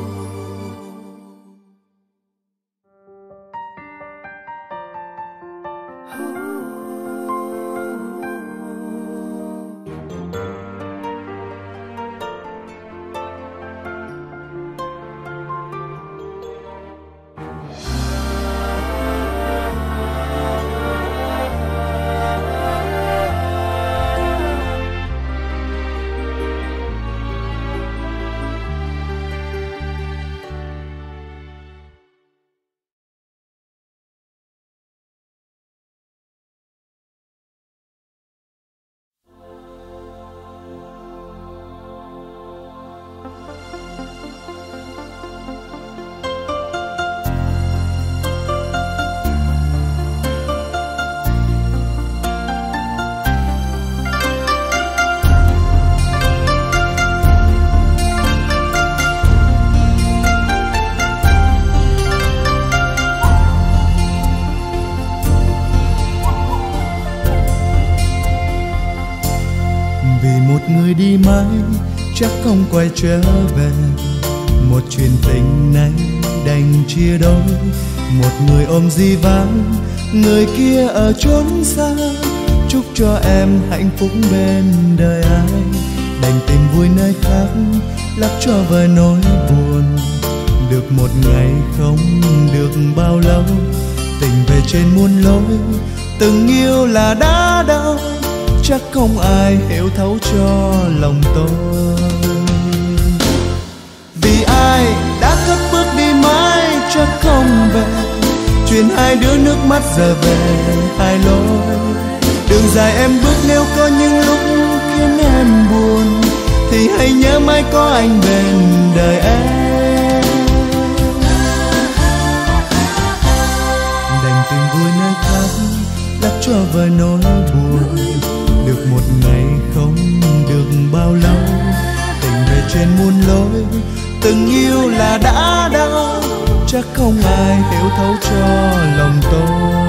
Người đi mãi chắc không quay trở về, một chuyện tình này đành chia đôi. Một người ôm di vang, người kia ở chốn xa. Chúc cho em hạnh phúc bên đời ai, đành tìm vui nơi khác, lấp cho vơi nỗi buồn. Được một ngày không được bao lâu, tình về trên muôn lối, từng yêu là đã đau. Chắc không ai hiểu thấu cho lòng tôi, vì ai đã cất bước đi mãi chắc không về. Chuyện hai đứa nước mắt giờ về hai lối. Đường dài em bước nếu có những lúc khiến em buồn, thì hãy nhớ mãi có anh bên đời em. Đành tìm vui nơi khác, lấp cho vơi nỗi buồn. Được một ngày không được bao lâu, tình về trên muôn lối, từng yêu là đã đau. Chắc không ai hiểu thấu cho lòng tôi.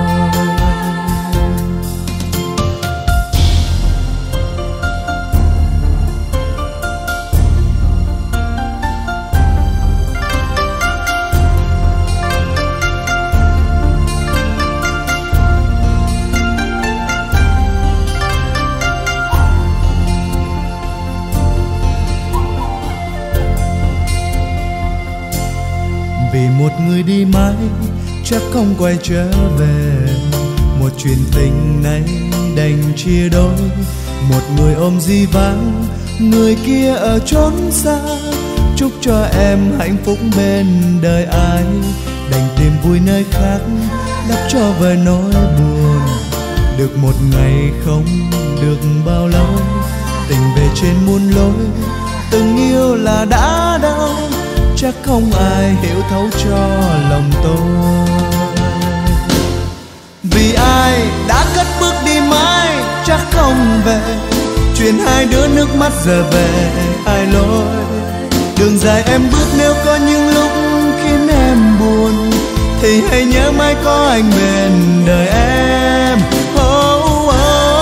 Vì một người đi mãi chắc không quay trở về, một chuyện tình này đành chia đôi. Một người ôm di vang, người kia ở chốn xa. Chúc cho em hạnh phúc bên đời ai, đành tìm vui nơi khác, lấp cho vơi nỗi buồn. Được một ngày không được bao lâu, tình về trên muôn lối, từng yêu là đã đau. Chắc không ai hiểu thấu cho lòng tôi, vì ai đã cất bước đi mãi chắc không về. Chuyện hai đứa nước mắt giờ về hai lối. Đường dài em bước nếu có những lúc khiến em buồn, thì hãy nhớ mãi có anh bên đời em. Oh, oh.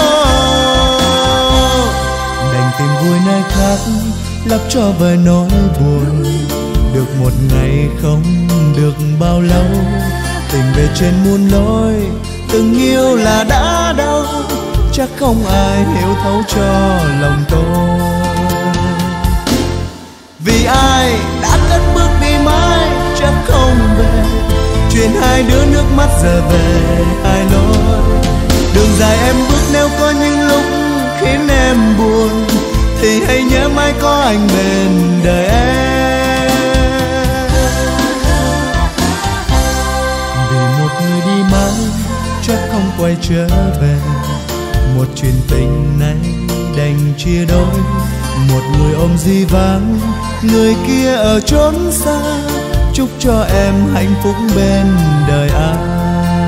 Đành tìm vui nơi khác lấp cho vơi nỗi buồn, được một ngày không được bao lâu. Tình về trên muôn lối, từng yêu là đã đau, chắc không ai hiểu thấu cho lòng tôi. Vì ai đã cất bước đi mãi chắc không về, chuyện hai đứa nước mắt giờ về hai lối. Đường dài em bước nếu có những lúc khiến em buồn, thì hãy nhớ mãi có anh bên đời em. Vì một người đi mãi chắc không quay trở về, một chuyện tình này đành chia đôi. Một người ôm di vang, người kia ở chốn xa, chúc cho em hạnh phúc bên đời ai.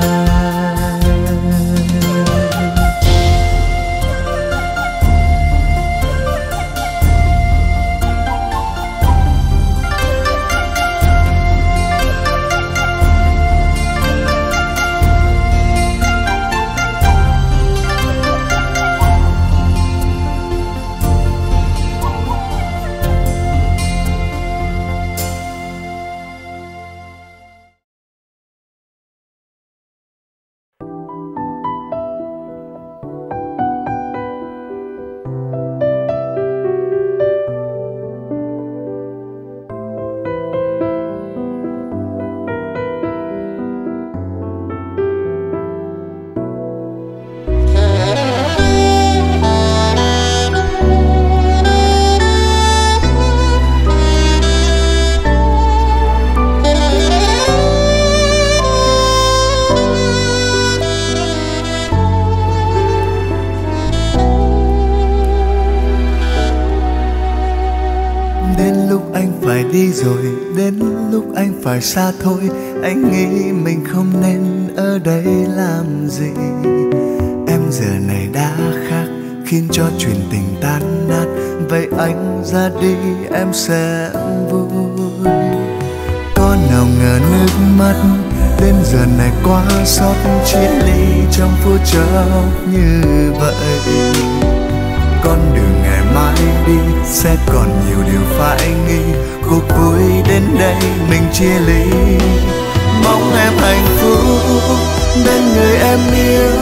Đi rồi đến lúc anh phải xa thôi, anh nghĩ mình không nên ở đây làm gì. Em giờ này đã khác khiến cho chuyện tình tan nát, vậy anh ra đi em sẽ vui. Có nào ngờ nước mắt đến giờ này quá xót chia ly trong phút chốc như vậy. Con đường ngày mai đi sẽ còn nhiều điều phải nghĩ, cuộc vui đến đây mình chia ly. Mong em hạnh phúc bên người em yêu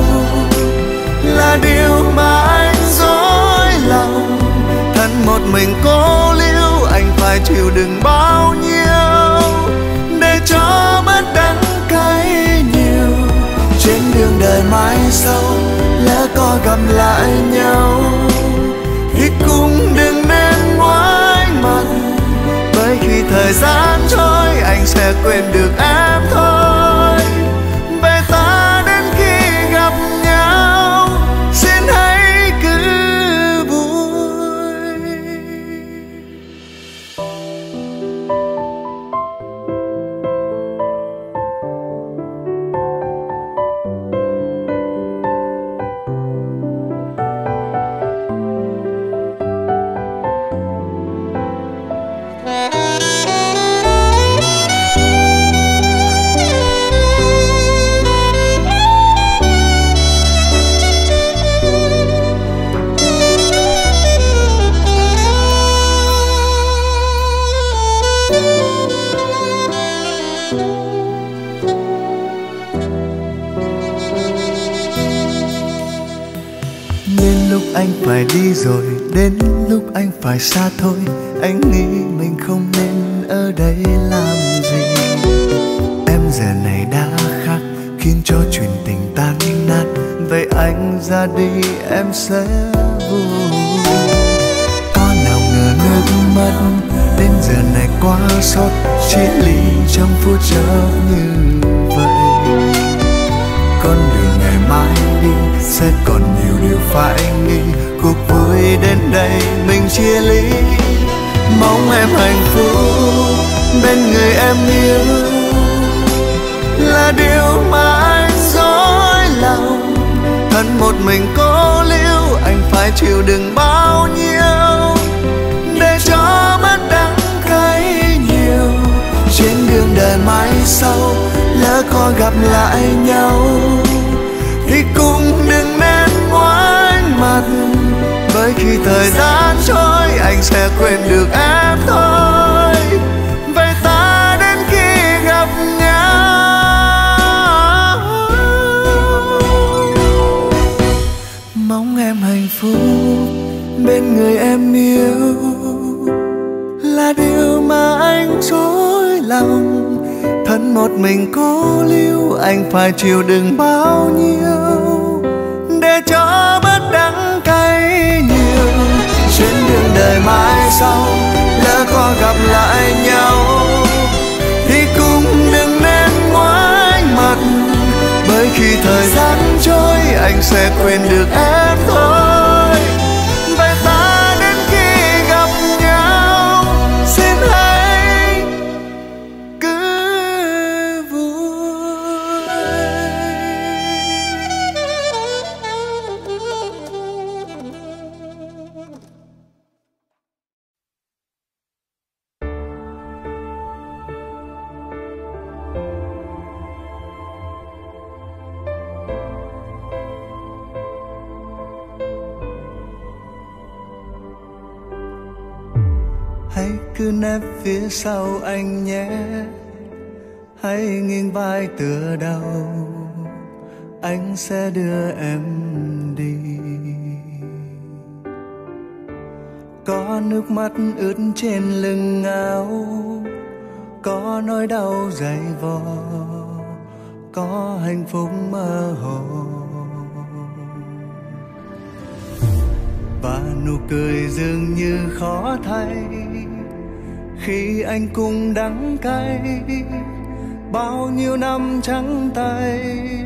là điều mà anh dối lòng. Thân một mình cô liêu anh phải chịu đựng bao nhiêu để cho bớt đắng cay nhiều. Trên đường đời mãi sau lỡ có gặp lại nhau thì cũng đừng nên ngoái mặt, bởi khi thời gian trôi anh sẽ quên được em thôi. Vậy ta đến khi gặp nhau xin hãy cứ vui. Anh phải đi rồi đến lúc anh phải xa thôi, anh nghĩ mình không nên ở đây làm gì. Em giờ này đã khác khiến cho chuyện tình tan nát, vậy anh ra đi em sẽ vui. Có nào ngờ nước mắt đến giờ này quá xót chia ly trong phút chốc như vậy. Con đường ngày mai đi sẽ còn nhiều điều phải nghĩ, cuộc vui đến đây mình chia ly. Mong em hạnh phúc bên người em yêu là điều mà anh dối lòng. Thân một mình cô liêu anh phải chịu đựng bao nhiêu để cho bớt đắng cay nhiều. Trên đường đời mãi sau có gặp lại nhau thì cũng đừng nên ngoảnh mặt, bởi khi thời gian trôi anh sẽ quên được em thôi. Vậy ta đến khi gặp nhau, mong em hạnh phúc bên người em yêu là điều mà anh dối lòng. Thân một mình cô liêu anh phải chịu đựng bao nhiêu để cho bớt đắng cay nhiều. Chuyến đường đời mai sau lỡ có gặp lại nhau thì cũng đừng nên ngoảnh mặt, bởi khi thời gian trôi anh sẽ quên được em thôi. Vậy ta đến khi gặp nhau xin hãy cứ vui. Hãy cứ nép phía sau anh nhé, hãy nghiêng vai tựa đầu, anh sẽ đưa em đi. Có nước mắt ướt trên lưng áo, có nỗi đau dày vò, có hạnh phúc mơ hồ, và nụ cười dường như khó thay khi anh cùng đắng cay bao nhiêu năm trắng tay.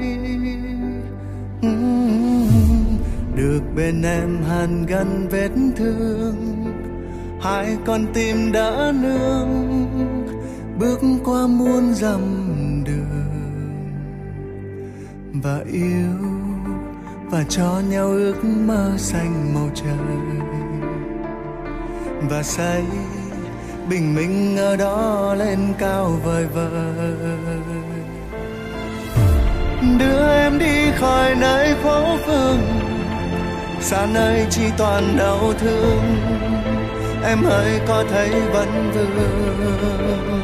Được bên em hàn gắn vết thương, hai con tim đã nương bước qua muôn dặm đường, và yêu và cho nhau ước mơ xanh màu trời, và say bình minh ở đó lên cao vời vời. Đưa em đi khỏi nơi phố phường, xa nơi chỉ toàn đau thương, em hỡi có thấy vẫn vương.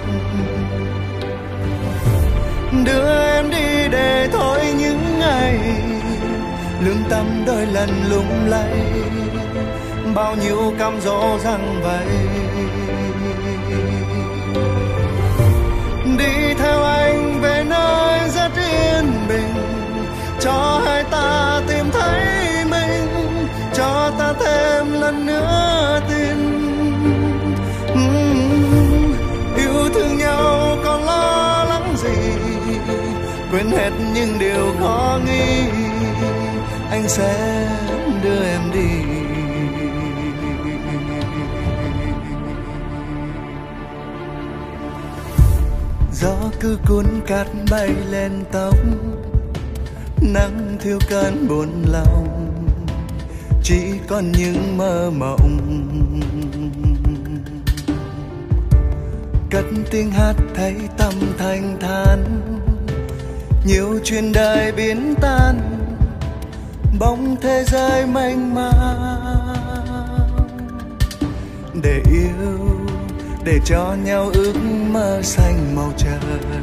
Đưa em đi để thôi những ngày lương tâm đôi lần lung lay, bao nhiêu cam dỗ răng vầy. Đi theo anh về nơi rất yên bình, cho hai ta tìm thấy mình, cho ta thêm lần nữa tin. uhm, Yêu thương nhau còn lo lắng gì, quên hết những điều khó nghĩ, anh sẽ đưa em đi. Gió cứ cuốn cát bay lên tóc, nắng thiêu cơn buồn lòng, chỉ còn những mơ mộng. Cất tiếng hát thấy tâm thanh thản, nhiều chuyện đời biến tan, bóng thế giới mênh mang. Để yêu, để cho nhau ước mơ xanh màu trời,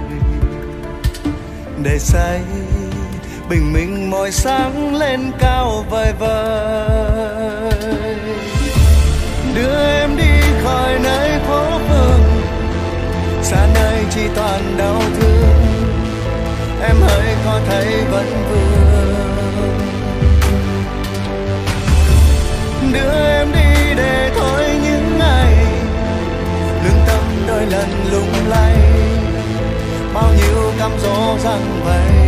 để say bình minh mỗi sáng lên cao vời vời. Đưa em đi khỏi nơi phố phường, xa nơi chỉ toàn đau thương, em hỡi có thấy vẫn vương. Đưa em đi để thôi những ngày lương tâm đôi lần lung lay, bao nhiêu cam dỗ răng vầy.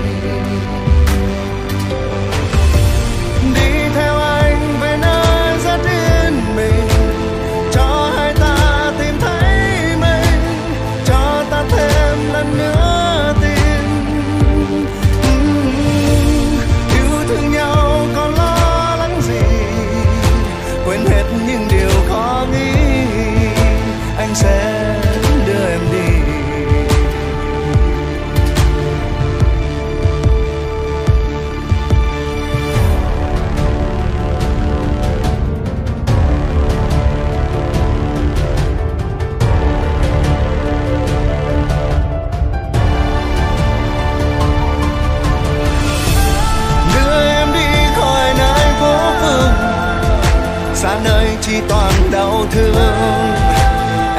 Đi theo anh về nơi rất yên bình, cho hai ta tìm thấy mình, cho ta thêm lần nữa tin. uhm, Yêu thương nhau còn lo lắng gì, quên hết những điều khó nghĩ, anh sẽ đưa em đi.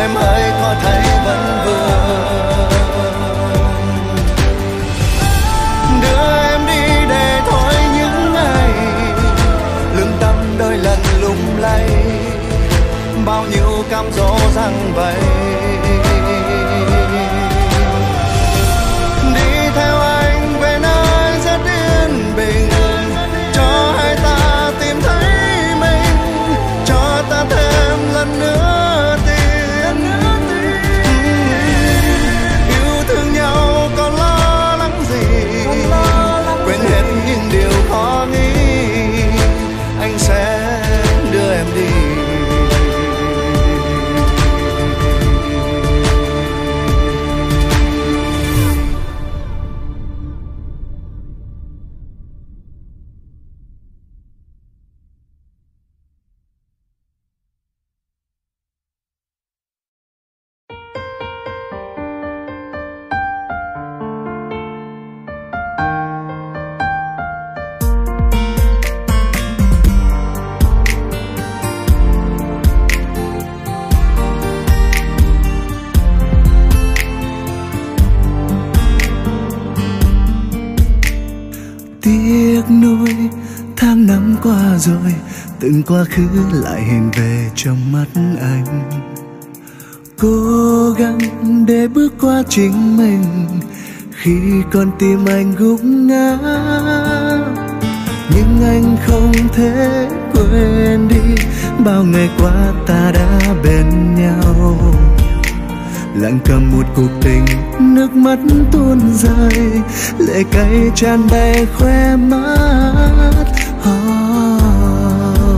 em ơi có thấy vẫn vương. Đưa em đi để thôi những ngày lương tâm đôi lần lung lay, bao nhiêu cám dỗ giăng vầy. Đi theo anh về nơi rất yên bình, cho hai ta tìm thấy mình, cho ta thêm lần nữa tin. Yêu thương nhau còn lo lắng gì, quên hết những điều khó nghĩ, anh sẽ đưa em đi. Tiếc nuối tháng năm qua rồi, từng quá khứ lại hiện về trong mắt anh. Cố gắng để bước qua chính mình khi con tim anh gục ngã, nhưng anh không thể quên đi bao ngày qua ta đã bên nhau. Lặng cầm một cuộc tình, nước mắt tuôn rơi, lệ cay tràn đầy khóe mắt. Oh.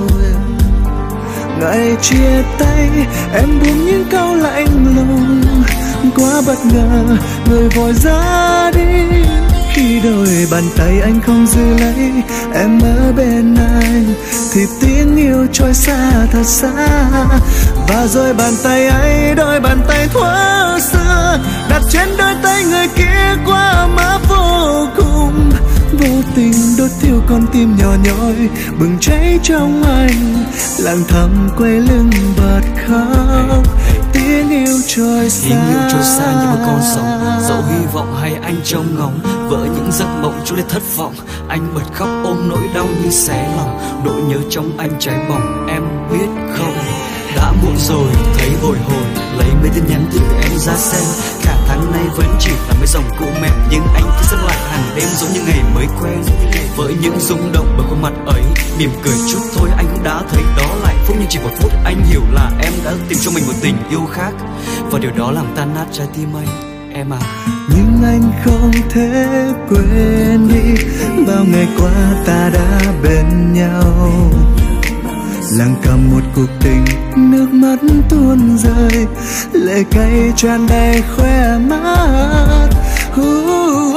Ngày chia tay em buông những câu lạnh lùng, quá bất ngờ người vội ra đi. Khi đôi bàn tay anh không giữ lấy em ở bên anh, thì tiếng yêu trôi xa thật xa. Và rồi bàn tay ấy, đôi bàn tay thuở xưa, đặt trên đôi tay người kia qua má vô cùng. Vô tình đốt thiêu con tim nhỏ nhói bừng cháy trong anh, lặng thầm quay lưng bật khóc. Tiếng yêu trôi xa, tiếng yêu trôi xa như một con sóng, dẫu hy vọng hay anh trông ngóng vỡ những giấc mộng trôi lên thất vọng. Anh bật khóc ôm nỗi đau như xé lòng, nỗi nhớ trong anh cháy bỏng, em biết không? Đã muộn rồi, thấy bồi hồi, lấy mấy tin nhắn từ em ra xem. Cả tháng nay vẫn chỉ là mấy dòng cũ mềm, nhưng anh cứ xem lại hàng đêm giống như ngày mới quen. Với những rung động bởi khuôn mặt ấy, mỉm cười chút thôi anh cũng đã thấy đó là hạnh phúc. Nhưng chỉ một phút anh hiểu là em đã tìm cho mình một tình yêu khác, và điều đó làm tan nát trái tim anh, em à. Nhưng anh không thể quên đi bao ngày qua ta đã bên nhau. Lặng cầm một cuộc tình, nước mắt tuôn rơi, lệ cay tràn đầy khóe mắt. Uh, oh.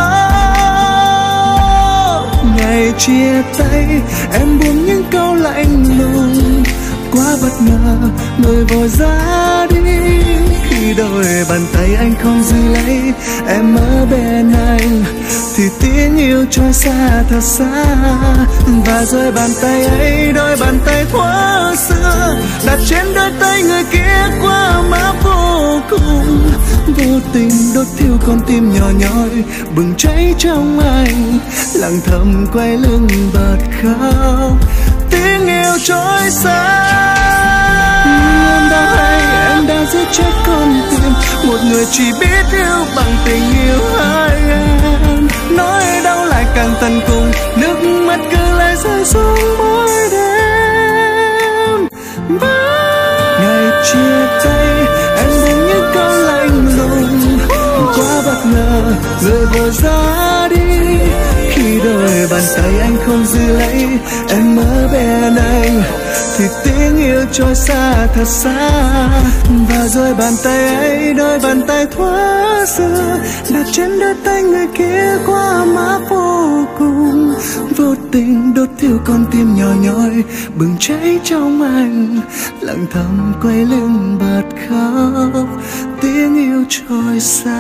Ngày chia tay em buông những câu lạnh lùng, quá bất ngờ người vội ra đi. Khi đôi bàn tay anh không giữ lấy em ở bên anh, thì tiếng yêu trôi xa thật xa. Và rồi bàn tay ấy, đôi bàn tay thuở xưa, đặt trên đôi tay người kia qua má vô cùng. Vô tình đốt thiêu con tim nhỏ nhói bừng cháy trong anh, lặng thầm quay lưng bật khóc. Tiếng yêu trôi xa, em đã hay em đã giết chết con tim một người chỉ biết yêu bằng tình yêu hai em. Nỗi đau lại càng tận cùng, nước mắt cứ lại rơi xuống mỗi đêm. Ngày chia tay em buông những câu lạnh lùng, quá bất ngờ người vội ra đi. Khi đôi bàn tay anh không giữ lấy em ở bên anh, thì tiếng yêu trôi xa thật xa. Và rồi bàn tay ấy, đôi bàn tay thuở xưa, đặt trên đôi tay người kia qua má vô cùng. Vô tình đốt thiêu con tim nhỏ nhói bừng cháy trong anh, lặng thầm quay lưng bật khóc. Tiếng yêu trôi xa.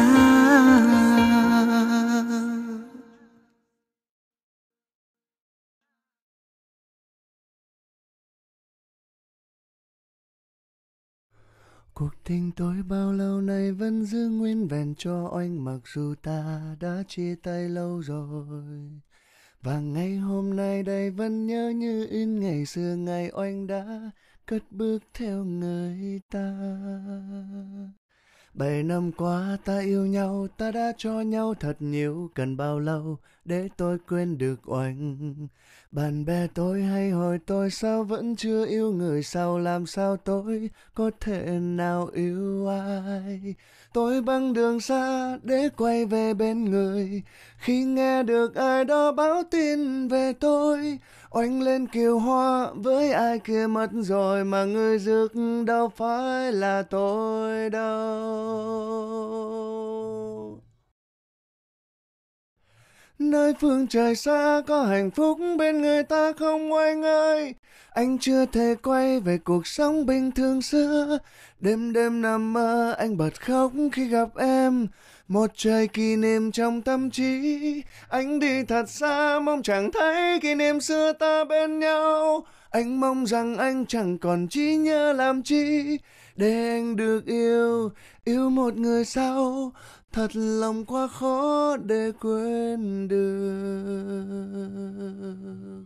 Cuộc tình tôi bao lâu nay vẫn giữ nguyên vẹn cho anh, mặc dù ta đã chia tay lâu rồi. Và ngày hôm nay đây vẫn nhớ như in ngày xưa, ngày anh đã cất bước theo người ta. Bảy năm qua ta yêu nhau, ta đã cho nhau thật nhiều, cần bao lâu để tôi quên được anh. Bạn bè tôi hay hỏi tôi sao vẫn chưa yêu người, sao làm sao tôi có thể nào yêu ai. Tôi băng đường xa để quay về bên người, khi nghe được ai đó báo tin về tôi. Oanh lên kiều hoa với ai kia mất rồi, mà người rước đâu phải là tôi đâu. Nơi phương trời xa có hạnh phúc bên người ta không Oanh ơi. Anh chưa thể quay về cuộc sống bình thường xưa. Đêm đêm nằm mơ anh bật khóc khi gặp em. Một trời kỷ niệm trong tâm trí. Anh đi thật xa mong chẳng thấy kỷ niệm xưa ta bên nhau. Anh mong rằng anh chẳng còn trí nhớ làm chi, để anh được yêu, yêu một người sau. Thật lòng quá khó để quên được.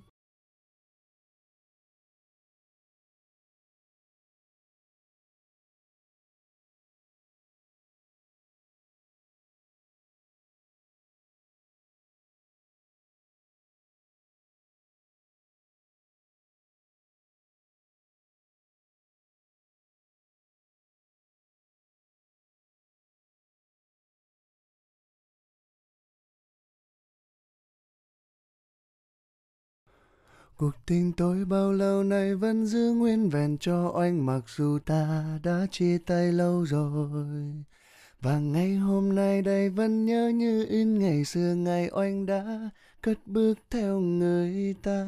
Cuộc tình tôi bao lâu nay vẫn giữ nguyên vẹn cho anh, mặc dù ta đã chia tay lâu rồi. Và ngày hôm nay đây vẫn nhớ như in ngày xưa, ngày anh đã cất bước theo người ta.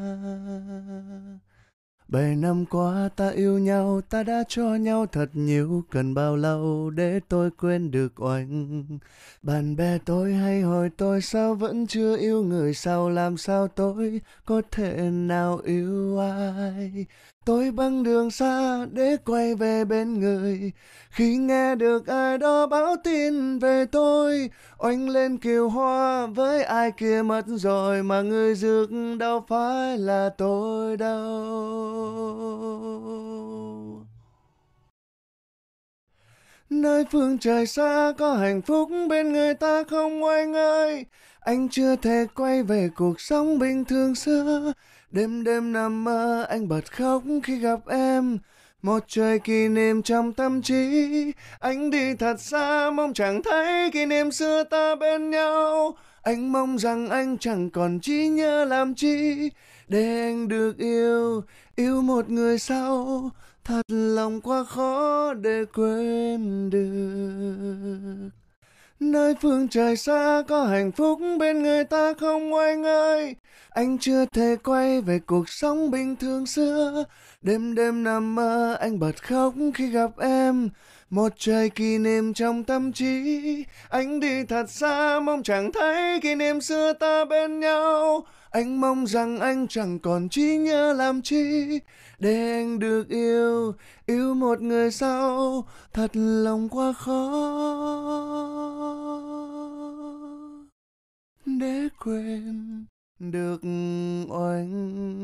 Bảy năm qua ta yêu nhau, ta đã cho nhau thật nhiều, cần bao lâu để tôi quên được anh. Bạn bè tôi hay hỏi tôi sao vẫn chưa yêu người, sao làm sao tôi có thể nào yêu ai. Tôi băng đường xa để quay về bên người, khi nghe được ai đó báo tin về tôi. Oanh lên kiều hoa với ai kia mất rồi, mà người rước đâu phải là tôi đâu. Nơi phương trời xa có hạnh phúc bên người ta không Oanh ơi. Anh chưa thể quay về cuộc sống bình thường xưa. Đêm đêm nằm mơ anh bật khóc khi gặp em. Một trời kỷ niệm trong tâm trí. Anh đi thật xa mong chẳng thấy kỷ niệm xưa ta bên nhau. Anh mong rằng anh chẳng còn trí nhớ làm chi, để anh được yêu, yêu một người sau. Thật lòng quá khó để quên được. Nơi phương trời xa có hạnh phúc bên người ta không Oanh ơi. Anh chưa thể quay về cuộc sống bình thường xưa. Đêm đêm nằm mơ anh bật khóc khi gặp em. Một trời kỷ niệm trong tâm trí. Anh đi thật xa mong chẳng thấy kỷ niệm xưa ta bên nhau. Anh mong rằng anh chẳng còn trí nhớ làm chi, để anh được yêu, yêu một người sau. Thật lòng quá khó để quên được anh.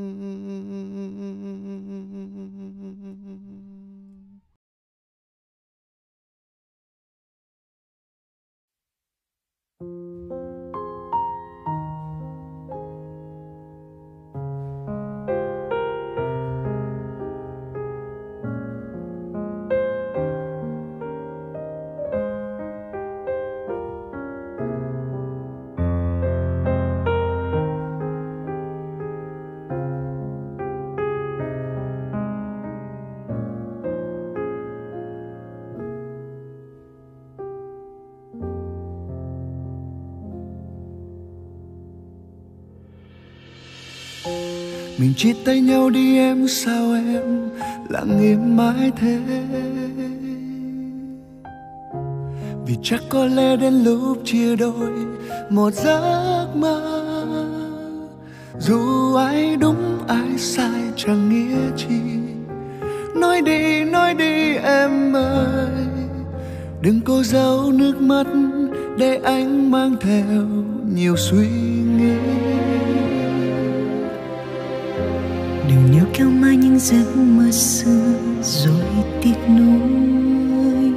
Mình chia tay nhau đi em, sao em lặng im mãi thế. Vì chắc có lẽ đến lúc chia đôi một giấc mơ. Dù ai đúng ai sai chẳng nghĩa chi. Nói đi, nói đi em ơi, Đừng cố giấu nước mắt để anh mang theo nhiều suy nghĩ. Đừng nhớ kéo mãi những giấc mơ xưa rồi tiếc nuối.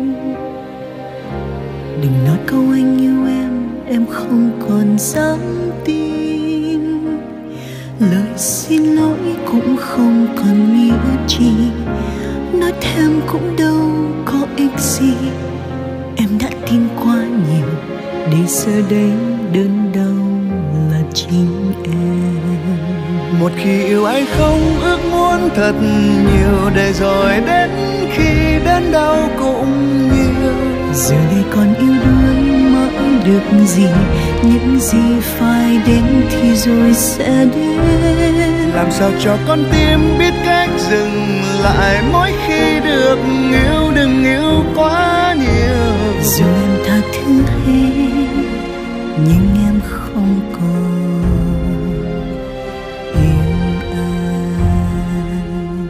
Đừng nói câu anh yêu em, em không còn dám tin. Lời xin lỗi cũng không còn nghĩa chi, nói thêm cũng đâu có ích gì. Em đã tin quá nhiều để giờ đây đơn đau là chính em. Một khi yêu ai không ước muốn thật nhiều, để rồi đến khi đến đau cũng nhiều. Giờ đây còn yêu đuối mãi được gì, những gì phải đến thì rồi sẽ đến. Làm sao cho con tim biết cách dừng lại mỗi khi được yêu, đừng yêu quá nhiều. Dù em tha thứ hết nhưng em không còn yêu anh.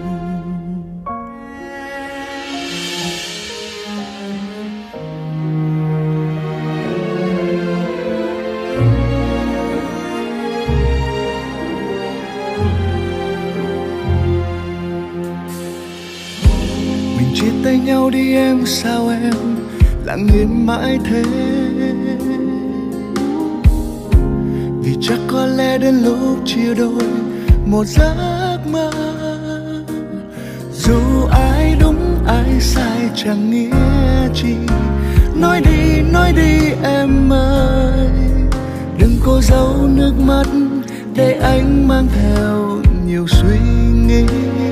Mình chia tay nhau đi em, sao em lặng yên mãi thế? Vì chắc có lẽ đến lúc chia đôi một giấc mơ. Dù ai đúng ai sai chẳng nghĩa chi, nói đi nói đi em ơi. Đừng cố giấu nước mắt để anh mang theo nhiều suy nghĩ.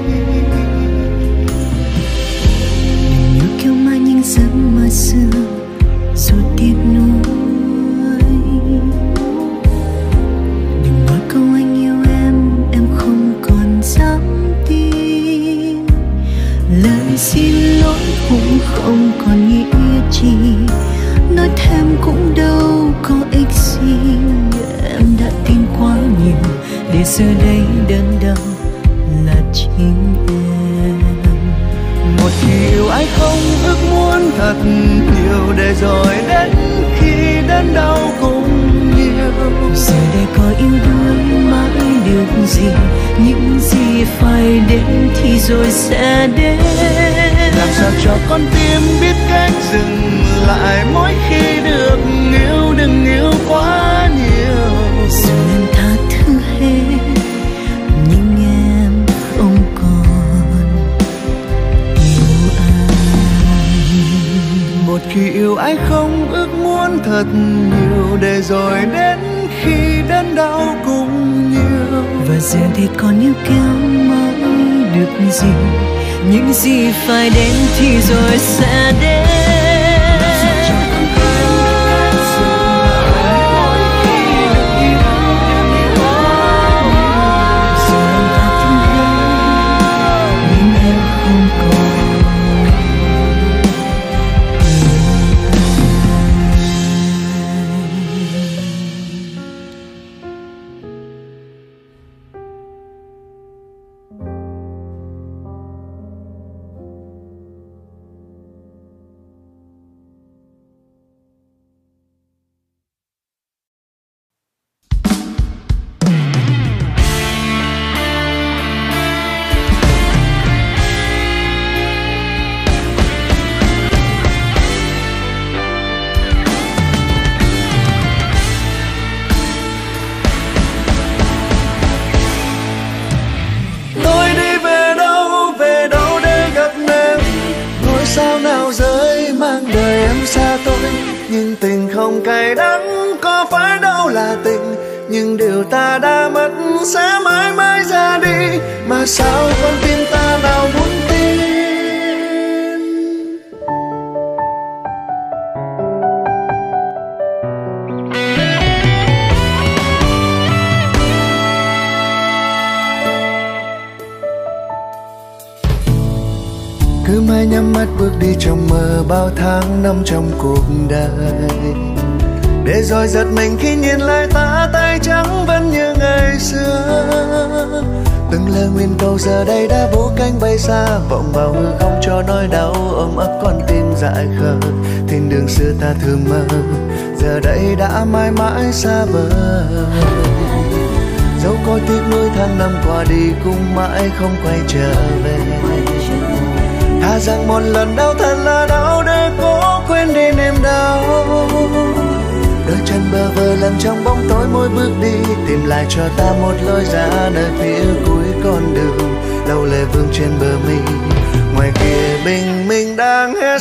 Đừng nhớ kéo mãi những giấc mơ xưa rồi tiếc nuối. Đừng nói câu anh yêu em, em không còn dám tin. Lời xin lỗi cũng không còn nghĩa chi, nói thêm cũng đâu có ích gì. Em đã tin quá nhiều để giờ đây đơn đau là chính em. Một khi yêu ai không ước muốn thật nhiều, để rồi đến khi đến đau cũng nhiều. Giờ đây có yêu đuối mãi được gì, những gì phải đến thì rồi sẽ đến. Làm sao cho con tim biết cách dừng lại mỗi khi được yêu, đừng yêu quá nhiều. Dù em tha thứ hết nhưng em không còn yêu anh. Một khi yêu ai không ước muốn thật nhiều, để rồi đến khi đến đau cũng nhiều. Và giờ thì còn yêu kéo mãi được gì, những gì phải đến thì rồi sẽ đến. Nhưng tình không cay đắng, có phải đâu là tình. Nhưng điều ta đã mất sẽ mãi mãi ra đi, mà sao con tim ta nào muốn tin. Cứ mãi nhắm mắt bước đi trong mơ bao tháng năm trong cuộc đời, để rồi giật mình khi nhìn lại ta tay trắng vẫn như ngày xưa. Từng lời nguyên cầu giờ đây đã vỗ cánh bay xa, vọng vào hư không cho nỗi đau ôm ấp con tim dại khờ. Thiên đường xưa ta thường mơ, giờ đây đã mãi mãi xa vời. Dẫu có tiếc nuối tháng năm qua đi cũng mãi không quay trở về. Thà rằng một lần đau thật là đau để cố quên đi niềm đau. Đôi chân bơ vơ lần trong bóng tối mỗi bước đi, tìm lại cho ta một lối ra nơi phía cuối con đường. Lâu lệ vương trên bờ mi, ngoài kia bình minh đang hé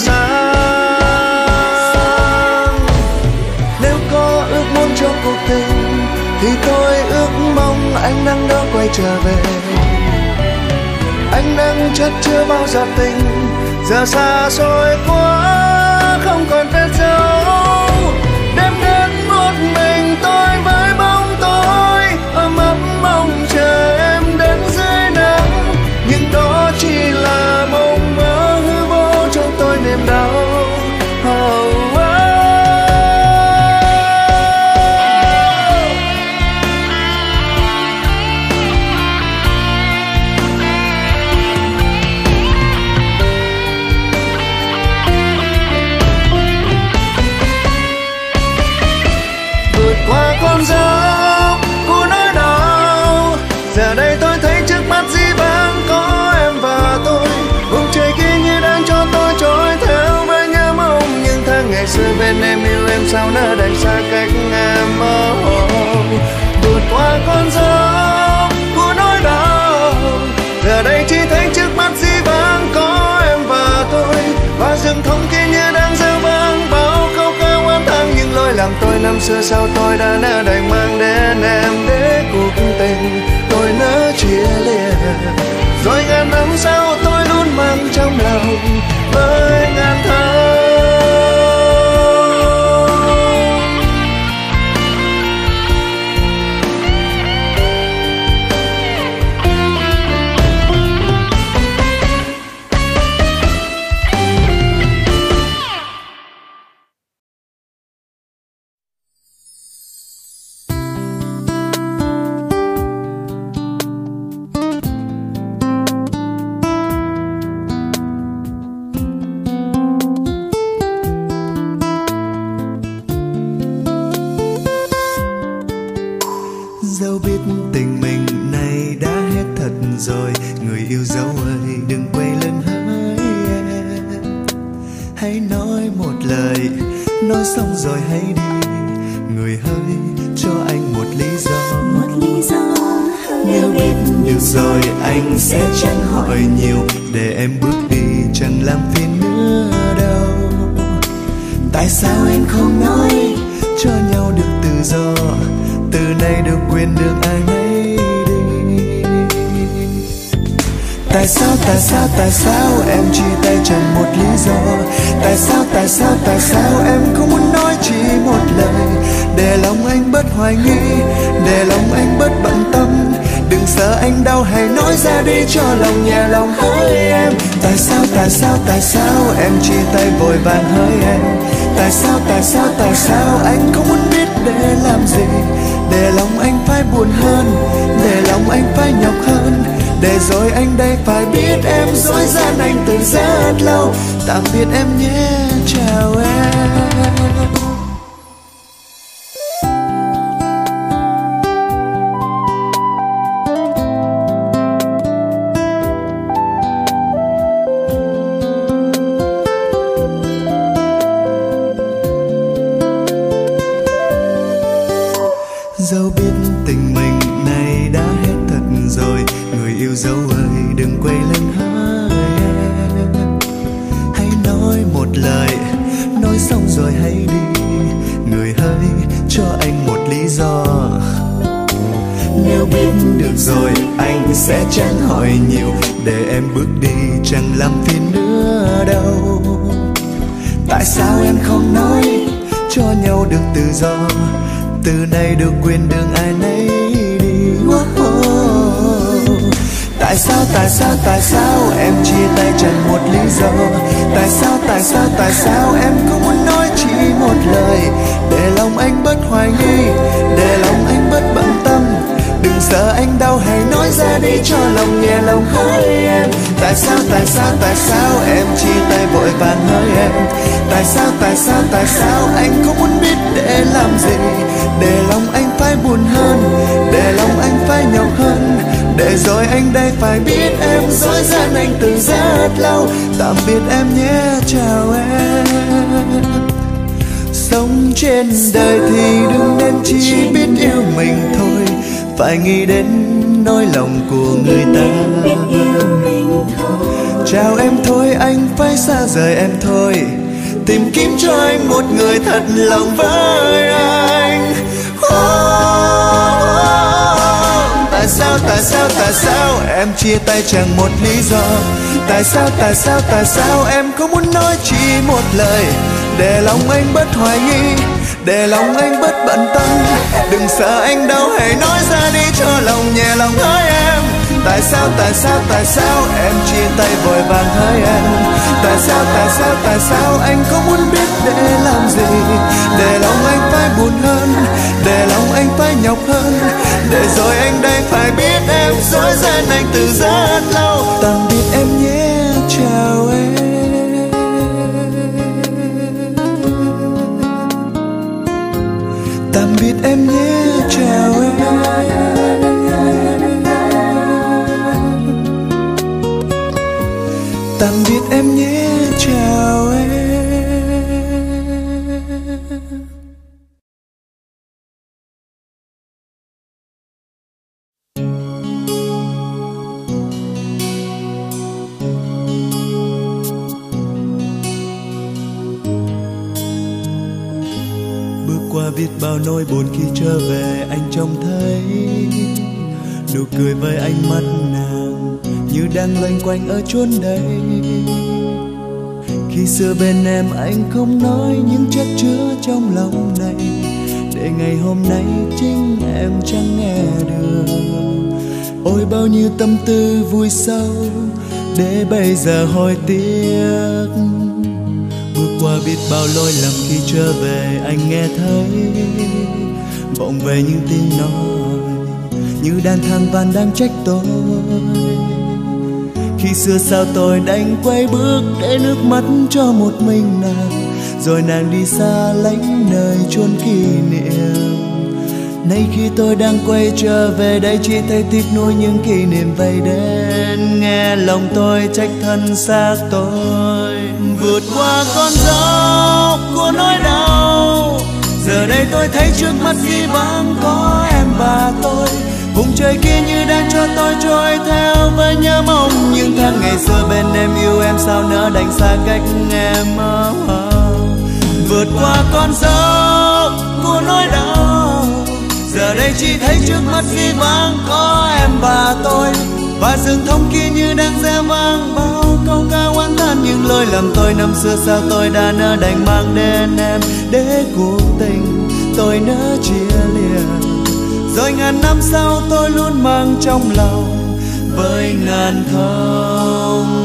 sáng. Nếu có ước muốn cho cuộc tình thì tôi ước mong ánh nắng đó quay trở về. Ánh nắng chất chứa bao giọt tình, giờ xa xôi quá không còn vết dấu. Đêm đến một mình tôi với bóng tối, ấm ấm mong chờ em đến dưới nắng. Nhưng đó chỉ là mộng mơ hư vô trong tôi niềm đau. Oh, oh. Qua con dốc của nỗi đau, giờ đây tôi thấy trước mắt dĩ vãng có em và tôi. Vùng trời kia như đang cho tôi trôi theo với nhớ mong, nhưng tháng ngày xưa bên em yêu em sao nỡ đành xa cách em. Oh, oh. Vượt qua con dốc của nỗi đau, giờ đây chỉ thấy trước mắt dĩ vãng có em và tôi. Và rừng thông kia như đang reo vang bao câu ca oán thang, nhưng lỗi làm tôi năm xưa sao tôi đã nỡ đành mang đến em để cuộc tình tôi nỡ chia lìa. Rồi ngàn năm sau tôi luôn mang trong lòng với ngàn tháng. Dẫu biết tình mình này đã hết thật rồi, người yêu dấu ơi đừng quay lưng hỡi em. Hãy nói một lời, nói xong rồi hãy đi. Người hỡi cho anh một lý do, một lý do. Nếu biết được rồi anh sẽ chẳng hỏi nhiều, để em bước đi chẳng làm phiền nữa đâu. Tại sao em không nói cho nhau được tự do, từ nay được quyền đường ai nấy đi. Tại sao, tại sao, tại sao em chia tay chẳng một lý do. Tại sao, tại sao, tại sao em không muốn nói chỉ một lời, để lòng anh bớt hoài nghi, để lòng anh bớt bận tâm. Đừng sợ anh đau hãy nói ra đi cho lòng nhẹ lòng hỡi em. Tại sao, tại sao, tại sao em chia tay vội vàng hỡi em. Tại sao, tại sao, tại sao anh không muốn biết để làm gì, để lòng anh phải buồn hơn, để lòng anh phải nhọc hơn. Để rồi anh đây phải biết em dối gian anh từ rất lâu. Tạm biệt em nhé, chào em. Dẫu biết tình mình này đã hết thật rồi, người yêu dấu ơi đừng quay lưng hỡi em. Hãy nói một lời, nói xong rồi hãy đi. Người hỡi cho anh một lý do. Nếu biết được rồi anh sẽ chẳng hỏi nhiều, để em bước đi chẳng làm phiền nữa đâu. Tại sao em không nói cho nhau được tự do, từ nay được quyền đường ai nấy đi. Oh, oh. Tại sao, tại sao, tại sao em chia tay chẳng một lý do. Tại sao, tại sao, tại sao em không muốn nói chỉ một lời, để lòng anh bớt hoài nghi, để lòng anh bớt bận tâm. Đừng Đừng sợ anh đau, hãy nói ra đi cho lòng nhẹ lòng hỡi em. Tại sao, tại sao, tại sao em chia tay vội vàng hỡi em? Tại sao, tại sao, tại sao anh không muốn biết để làm gì? Để lòng anh phải buồn hơn, để lòng anh phải nhọc hơn, để rồi anh đây phải biết em dối gian anh từ rất lâu. Tạm biệt em nhé, chào em. Sống trên đời thì đừng nên chỉ biết yêu mình thôi, phải nghĩ đến nỗi lòng của người ta. Chào em thôi, anh phải xa rời em thôi, tìm kiếm cho anh một người thật lòng với anh. Oh, oh, oh. Tại sao, tại sao, tại sao em chia tay chẳng một lý do? Tại sao, tại sao, tại sao em không muốn nói chỉ một lời, để lòng anh bớt hoài nghi, để lòng anh bớt bận tâm. Đừng sợ anh đau, hãy nói ra đi cho lòng nhẹ lòng hỡi em. Tại sao, tại sao, tại sao em chia tay vội vàng hỡi em? Tại sao, tại sao, tại sao anh không muốn biết để làm gì? Để lòng anh phải buồn hơn, để lòng anh phải nhọc hơn, để rồi anh đây phải biết em dối gian anh từ rất lâu. Tạm biệt em nhé, chào em. Tạm biệt em nhé, chào em. Tạm biệt em nhé, chào em. Bước qua biết bao nỗi buồn khi trở về, anh trông thấy nụ cười với ánh mắt nàng như đang loanh quanh ở chốn đây. Khi xưa bên em anh không nói những chất chứa trong lòng này, để ngày hôm nay chính em chẳng nghe được. Ôi bao nhiêu tâm tư vui sâu, để bây giờ hối tiếc. Bước qua biết bao lỗi lầm khi trở về, anh nghe thấy vọng về những tiếng nói như đàn than van đang trách tôi. Khi xưa sao tôi đành quay bước để nước mắt cho một mình nàng, rồi nàng đi xa lánh nơi chốn kỷ niệm. Nay khi tôi đang quay trở về đây, chỉ thấy tiếc nuối những kỷ niệm vây đến. Nghe lòng tôi trách thân xác tôi, vượt qua con dốc của nỗi đau. Giờ đây tôi thấy trước mắt chỉ vắng có em và tôi. Vùng trời kia như đang cho tôi trôi theo với nhớ mong những tháng ngày xưa bên em, yêu em sao nỡ đành xa cách em. Oh, oh. Vượt qua con dốc của nỗi đau, giờ đây chỉ thấy trước mắt chỉ vắng có em và tôi. Và rừng thông kia như đang rẽ vang bao câu ca oán than những lỗi lầm tôi năm xưa, sao tôi đã nỡ đành mang đến em. Để cuộc tình tôi nỡ chia lìa, rồi ngàn năm sau tôi luôn mang trong lòng với ngàn thông.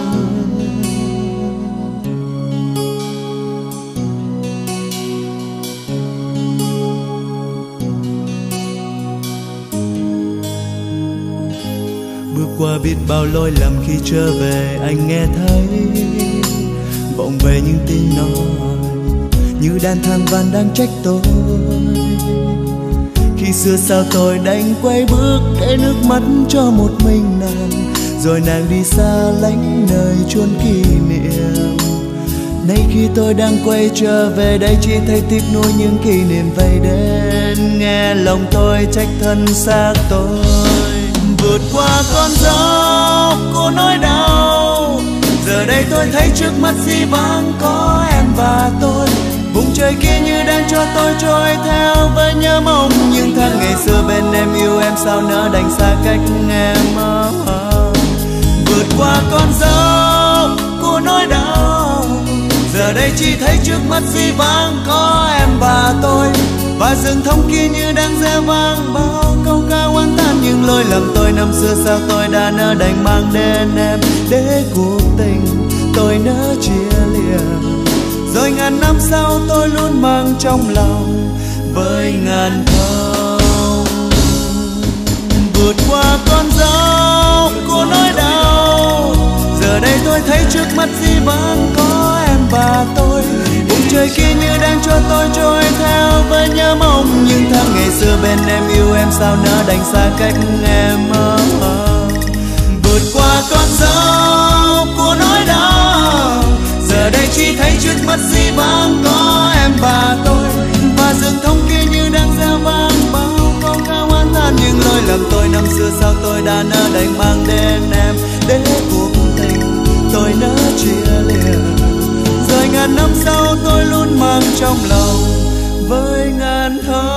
Bước qua biết bao lỗi lầm khi trở về, anh nghe thấy vọng về những tiếng nói như đàn than van đang trách tôi. Khi xưa sao tôi đành quay bước để nước mắt cho một mình nàng, rồi nàng đi xa lánh nơi chốn kỷ niệm. Nay khi tôi đang quay trở về đây, chỉ thấy tiếc nuối những kỷ niệm vây đến. Nghe lòng tôi trách thân xác tôi, vượt qua con dốc của nỗi đau. Giờ đây tôi thấy trước mắt chỉ vắng có em và tôi. Vùng trời kia như đang cho tôi trôi theo với nhớ mong những tháng ngày xưa bên em, yêu em sao nỡ đành xa cách em. Oh, oh. Vượt qua con dốc của nỗi đau, giờ đây chỉ thấy trước mắt chỉ vắng có em và tôi. Và rừng thông kia như đang rẽ vang bao câu ca oán than những lỗi lầm tôi năm xưa, sao tôi đã nỡ đành mang đến em. Để cuộc tình tôi nỡ chia lìa, rồi ngàn năm sau tôi luôn mang trong lòng với ngàn thông. vượt qua con dốc của nỗi đau. Giờ đây tôi thấy trước mắt chỉ vẫn có em và tôi. Vùng trời kia như đang cho tôi trôi theo với nhớ mong những tháng ngày xưa bên em, yêu em sao nỡ đành xa cách em. Oh, oh. Vượt qua con dốc của nỗi đau, giờ đây chỉ thấy trước mắt chỉ vẫn có em và tôi. Và rừng thông kia như đang reo vang bao câu ca oán than những lỗi lầm tôi năm xưa, sao tôi đã nỡ đành mang đến em để cuộc tình tôi nỡ chia lìa. Rồi ngàn năm sau tôi luôn mang trong lòng với ngàn thơ